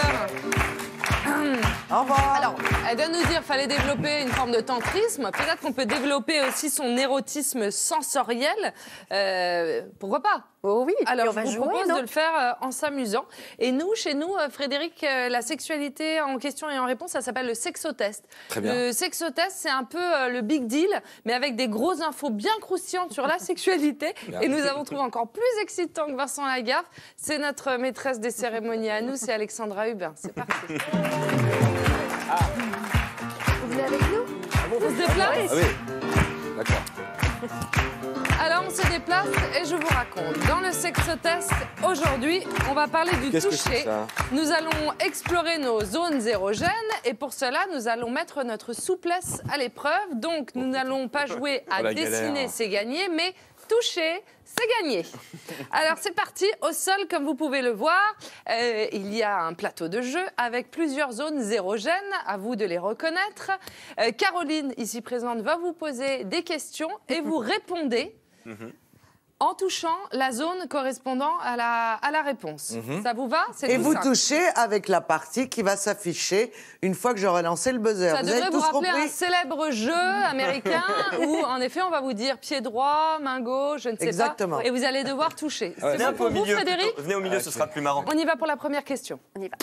H: Au revoir.
F: Alors, elle vient de nous dire qu'il fallait développer une forme de tantrisme. Peut-être qu'on peut développer aussi son érotisme sensoriel. Euh, pourquoi pas?
J: Oh oui,
F: alors
J: on va
F: je vous
J: jouer,
F: propose
J: non
F: de le faire euh, en s'amusant. Et nous, chez nous, euh, Frédéric, euh, la sexualité en question et en réponse, ça s'appelle le sexotest.
G: Très bien.
F: Le sexotest, c'est un peu euh, le big deal, mais avec des grosses infos bien croustillantes sur la sexualité. Et nous avons trouvé encore plus excitant que Vincent Lagaffe. C'est notre maîtresse des cérémonies à nous, c'est Alexandra Hubin. C'est parti.
J: Ah. Vous venez avec nous?
F: On se déplace?
G: Ah oui, d'accord.
F: Alors on se déplace et je vous raconte. Dans le sexotest, aujourd'hui, on va parler du toucher. Nous allons explorer nos zones érogènes et pour cela, nous allons mettre notre souplesse à l'épreuve. Donc, nous n'allons pas jouer à
G: oh,
F: dessiner, c'est gagné, mais toucher, c'est gagné. Alors c'est parti, au sol, comme vous pouvez le voir, euh, il y a un plateau de jeu avec plusieurs zones érogènes, à vous de les reconnaître. Euh, Caroline, ici présente, va vous poser des questions et vous répondez en touchant la zone correspondant à la, à la réponse. Mm-hmm. Ça vous va?
H: Et vous
F: simple.
H: touchez avec la partie qui va s'afficher une fois que j'aurai lancé le buzzer.
F: Ça
H: vous
F: devrait
H: avez
F: vous
H: tous
F: rappeler
H: compris
F: un célèbre jeu américain où, en effet, on va vous dire pied droit, main gauche, je ne sais
H: Exactement.
F: pas. Et vous allez devoir toucher.
I: Ouais,
F: C'est
I: venez
F: bon
I: un peu
F: pour
I: au
F: vous,
I: milieu,
F: Frédéric?
I: Venez au milieu, ce sera plus marrant.
F: On y va pour la première question.
J: On y va.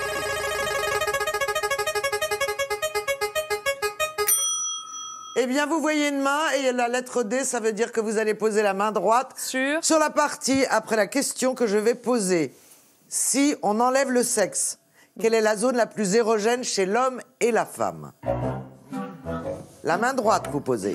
H: Eh bien, vous voyez une main et la lettre D, ça veut dire que vous allez poser la main droite
F: sur,
H: sur la partie après la question que je vais poser. Si on enlève le sexe, quelle est la zone la plus érogène chez l'homme et la femme? La main droite, vous posez.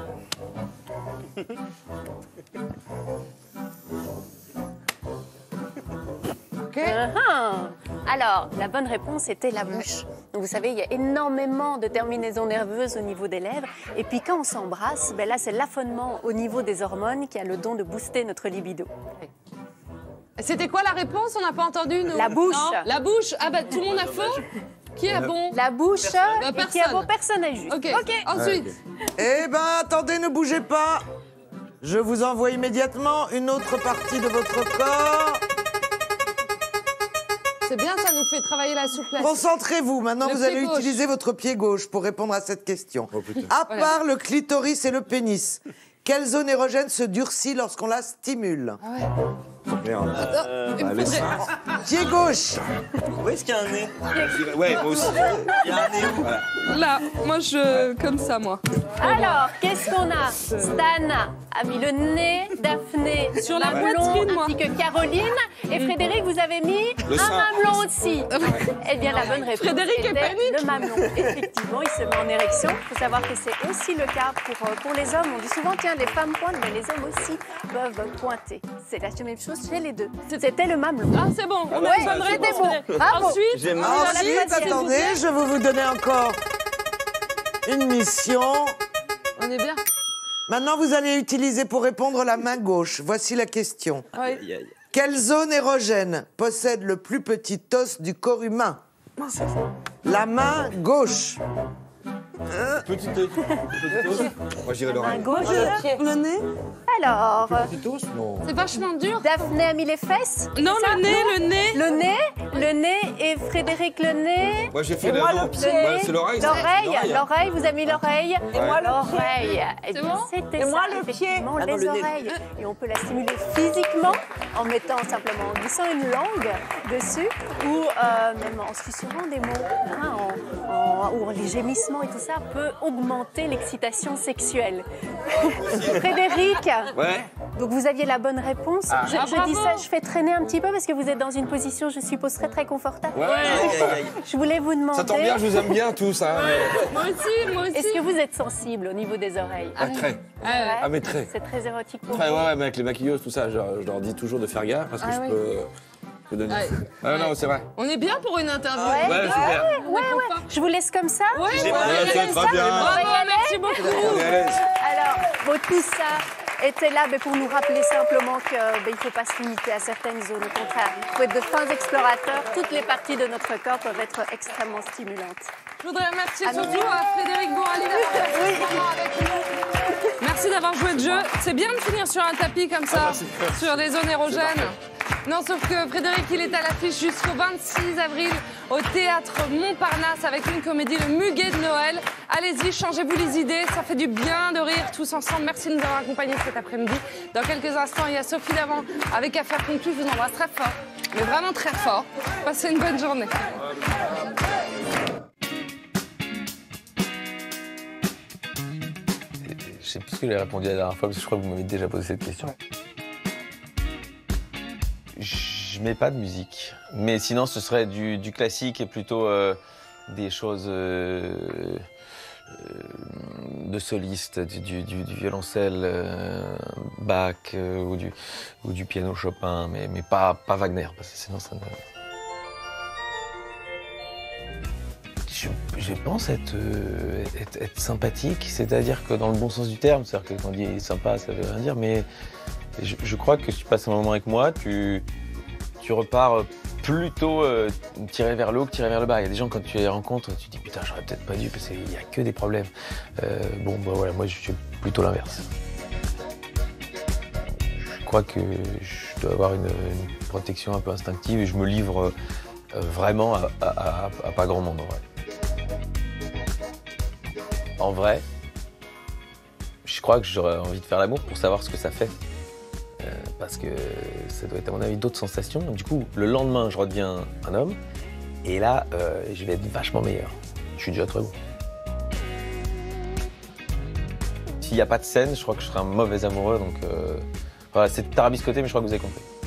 J: Okay. Uh-huh. Alors, la bonne réponse était la bouche. Donc, vous savez, il y a énormément de terminaisons nerveuses au niveau des lèvres. Et puis, quand on s'embrasse, ben là, c'est l'affonnement au niveau des hormones qui a le don de booster notre libido.
F: C'était quoi la réponse? On n'a pas entendu, nous.
J: La bouche.
F: Non, la bouche. Ah, bah, tout le monde a faux? Qui a bon?
J: La bouche.
F: Personne.
J: Et qui a bon? Personne n'a juste.
F: OK. okay. Ensuite.
H: Eh ben, attendez, ne bougez pas. Je vous envoie immédiatement une autre partie de votre corps.
F: C'est bien, ça nous fait travailler la souplesse.
H: Concentrez-vous. Maintenant,
F: le
H: vous allez
F: gauche.
H: utiliser votre pied gauche pour répondre à cette question.
G: Oh,
H: à part voilà. le clitoris et le pénis, quelle zone érogène se durcit lorsqu'on la stimule?
F: Ah ouais.
G: Merde.
F: Euh,
G: Bah, le sein.
H: Pied gauche.
I: Où est-ce qu'il y a un nez
G: Ouais, moi aussi.
I: Il y a un nez où
G: Voilà.
F: Là, moi je. comme ça, moi.
J: Alors, qu'est-ce qu'on a? Stan a mis le nez, Daphné
F: Sur la
J: mamelon,
F: poitrine, moi.
J: ainsi que Caroline. Et Frédéric, vous avez mis
G: Le
J: un
G: sein.
J: mamelon aussi. Eh bien, la bonne réponse
F: Frédéric est
J: était
F: panique.
J: le mamelon. Effectivement, il se met en érection. Il faut savoir que c'est aussi le cas pour, euh, pour les hommes. On dit souvent, tiens, les femmes pointent, mais les hommes aussi peuvent pointer. C'est la même chose chez les deux. C'était le mamelon.
F: Ah, c'est bon, on a
J: Ouais,
F: une bonne
J: c'était
F: réponse.
J: bon. Bravo.
F: Ensuite,
I: J'aime
F: on a la
H: Ensuite,
F: troisième.
H: attendez, je vais vous donner encore une mission.
F: On est bien.
H: Maintenant, vous allez utiliser pour répondre la main gauche. Voici la question.
F: Oui.
I: Aïe, aïe.
H: Quelle zone érogène possède le plus petit os du corps humain? La main gauche.
G: Petit os. Petit os. Moi, j'irai
J: Un
G: l'oreille.
J: gauche.
F: Le nez.
J: Alors,
G: Petit os, non.
F: C'est vachement dur.
J: Daphné a mis les fesses.
F: Non,
J: c'est ça
F: le nez, le nez.
J: Le nez, le nez et Frédéric le nez.
G: Moi, j'ai fait
O: Et
G: le.
O: moi,
G: non.
O: le pied.
G: Ouais, c'est l'oreille. ça.
J: L'oreille, l'oreille, vous avez mis l'oreille.
O: Et moi, le
J: L'oreille. Eh
F: C'est
J: bien,
F: bon
J: c'était
O: Et
J: ça,
O: moi, le pied.
J: effectivement,
O: Ah non,
J: les
O: le nez.
J: oreilles. Et on peut la stimuler physiquement en mettant simplement, en glissant une langue dessus ou euh, même en susurrant des mots, hein, en, en- ou les gémissements et tout ça peut augmenter l'excitation sexuelle. Frédéric,
G: Ouais.
J: donc vous aviez la bonne réponse.
G: Ah.
J: Je,
F: Ah,
J: je dis
F: bravo.
J: ça, je fais traîner un petit peu parce que vous êtes dans une position, je suppose, très très confortable.
G: Ouais.
I: Aïe, aïe, aïe.
J: Je voulais vous demander.
G: Ça tombe bien, je vous aime bien tous. Hein.
F: Moi aussi, moi aussi.
J: Est-ce que vous êtes sensible au niveau des oreilles?
G: Ah, très.
F: Ah ouais.
G: Ah, mais très.
J: C'est très érotique pour
G: Très,
J: vous.
G: ouais, ouais, mais avec les maquilleuses, tout ça, je, je leur dis toujours de faire gaffe parce que
F: Ah
G: je
F: ouais.
G: peux. je peux donner.
F: Ouais.
G: Ah, non, c'est vrai.
F: On est bien pour une interview.
J: Ouais,
G: Ouais, super.
J: ouais, ouais. Je vous laisse comme ça.
F: Ouais,
I: J'ai
F: ouais,
I: pas-
F: ouais,
G: Ouais, c'est
F: ouais,
G: très
F: ça.
G: bien.
F: Bravo,
J: On va y aller.
F: merci beaucoup.
G: On est à l'aise.
J: Alors, bon, tout ça était là mais pour nous rappeler simplement qu'il ne faut pas se limiter à certaines zones. Au contraire, il faut être de fins explorateurs. Toutes les parties de notre corps peuvent être extrêmement stimulantes.
F: Je voudrais remercier
J: Ah,
F: surtout à Frédéric Bourali d'avoir passé ce moment avec nous. Merci d'avoir joué le jeu. C'est bien de finir sur un tapis comme ça, sur les zones érogènes. Non, sauf que Frédéric, il est à l'affiche jusqu'au vingt-six avril au Théâtre Montparnasse avec une comédie, Le Muguet de Noël. Allez-y, changez-vous les idées, ça fait du bien de rire tous ensemble. Merci de nous avoir accompagnés cet après-midi. Dans quelques instants, il y a Sophie Davant avec Affaires conclues. Je vous embrasse très fort, mais vraiment très fort. Passez une bonne journée.
T: Je sais plus ce que j'ai répondu la dernière fois parce que je crois que vous m'avez déjà posé cette question. Je mets pas de musique, mais sinon ce serait du, du classique et plutôt euh, des choses euh, euh, de soliste, du, du, du- du violoncelle euh, Bach euh, ou, du, ou du piano Chopin, mais, mais pas, pas Wagner parce que sinon ça ne... Je, je pense être, euh, être, être sympathique, c'est-à-dire que dans le bon sens du terme, c'est-à-dire que quand on dit sympa, ça veut rien dire, mais je, je crois que si tu passes un moment avec moi, tu, tu repars plutôt euh, tiré vers le haut que tiré vers le bas. Il y a des gens, quand tu les rencontres, tu te dis putain, j'aurais peut-être pas dû parce qu'il n'y a que des problèmes. Euh, bon, bah voilà, moi je suis plutôt l'inverse. Je crois que je dois avoir une, une protection un peu instinctive et je me livre euh, vraiment à, à- à- à pas grand monde en vrai. En vrai, je crois que j'aurais envie de faire l'amour pour savoir ce que ça fait. Euh, parce que ça doit être, à mon avis, d'autres sensations. Du coup, le lendemain, je redeviens un homme. Et là, euh, je vais être vachement meilleur. Je suis déjà très bon. S'il n'y a pas de scène, je crois que je serai un mauvais amoureux. Donc, euh, voilà, c'est tarabiscoté, mais je crois que vous avez compris.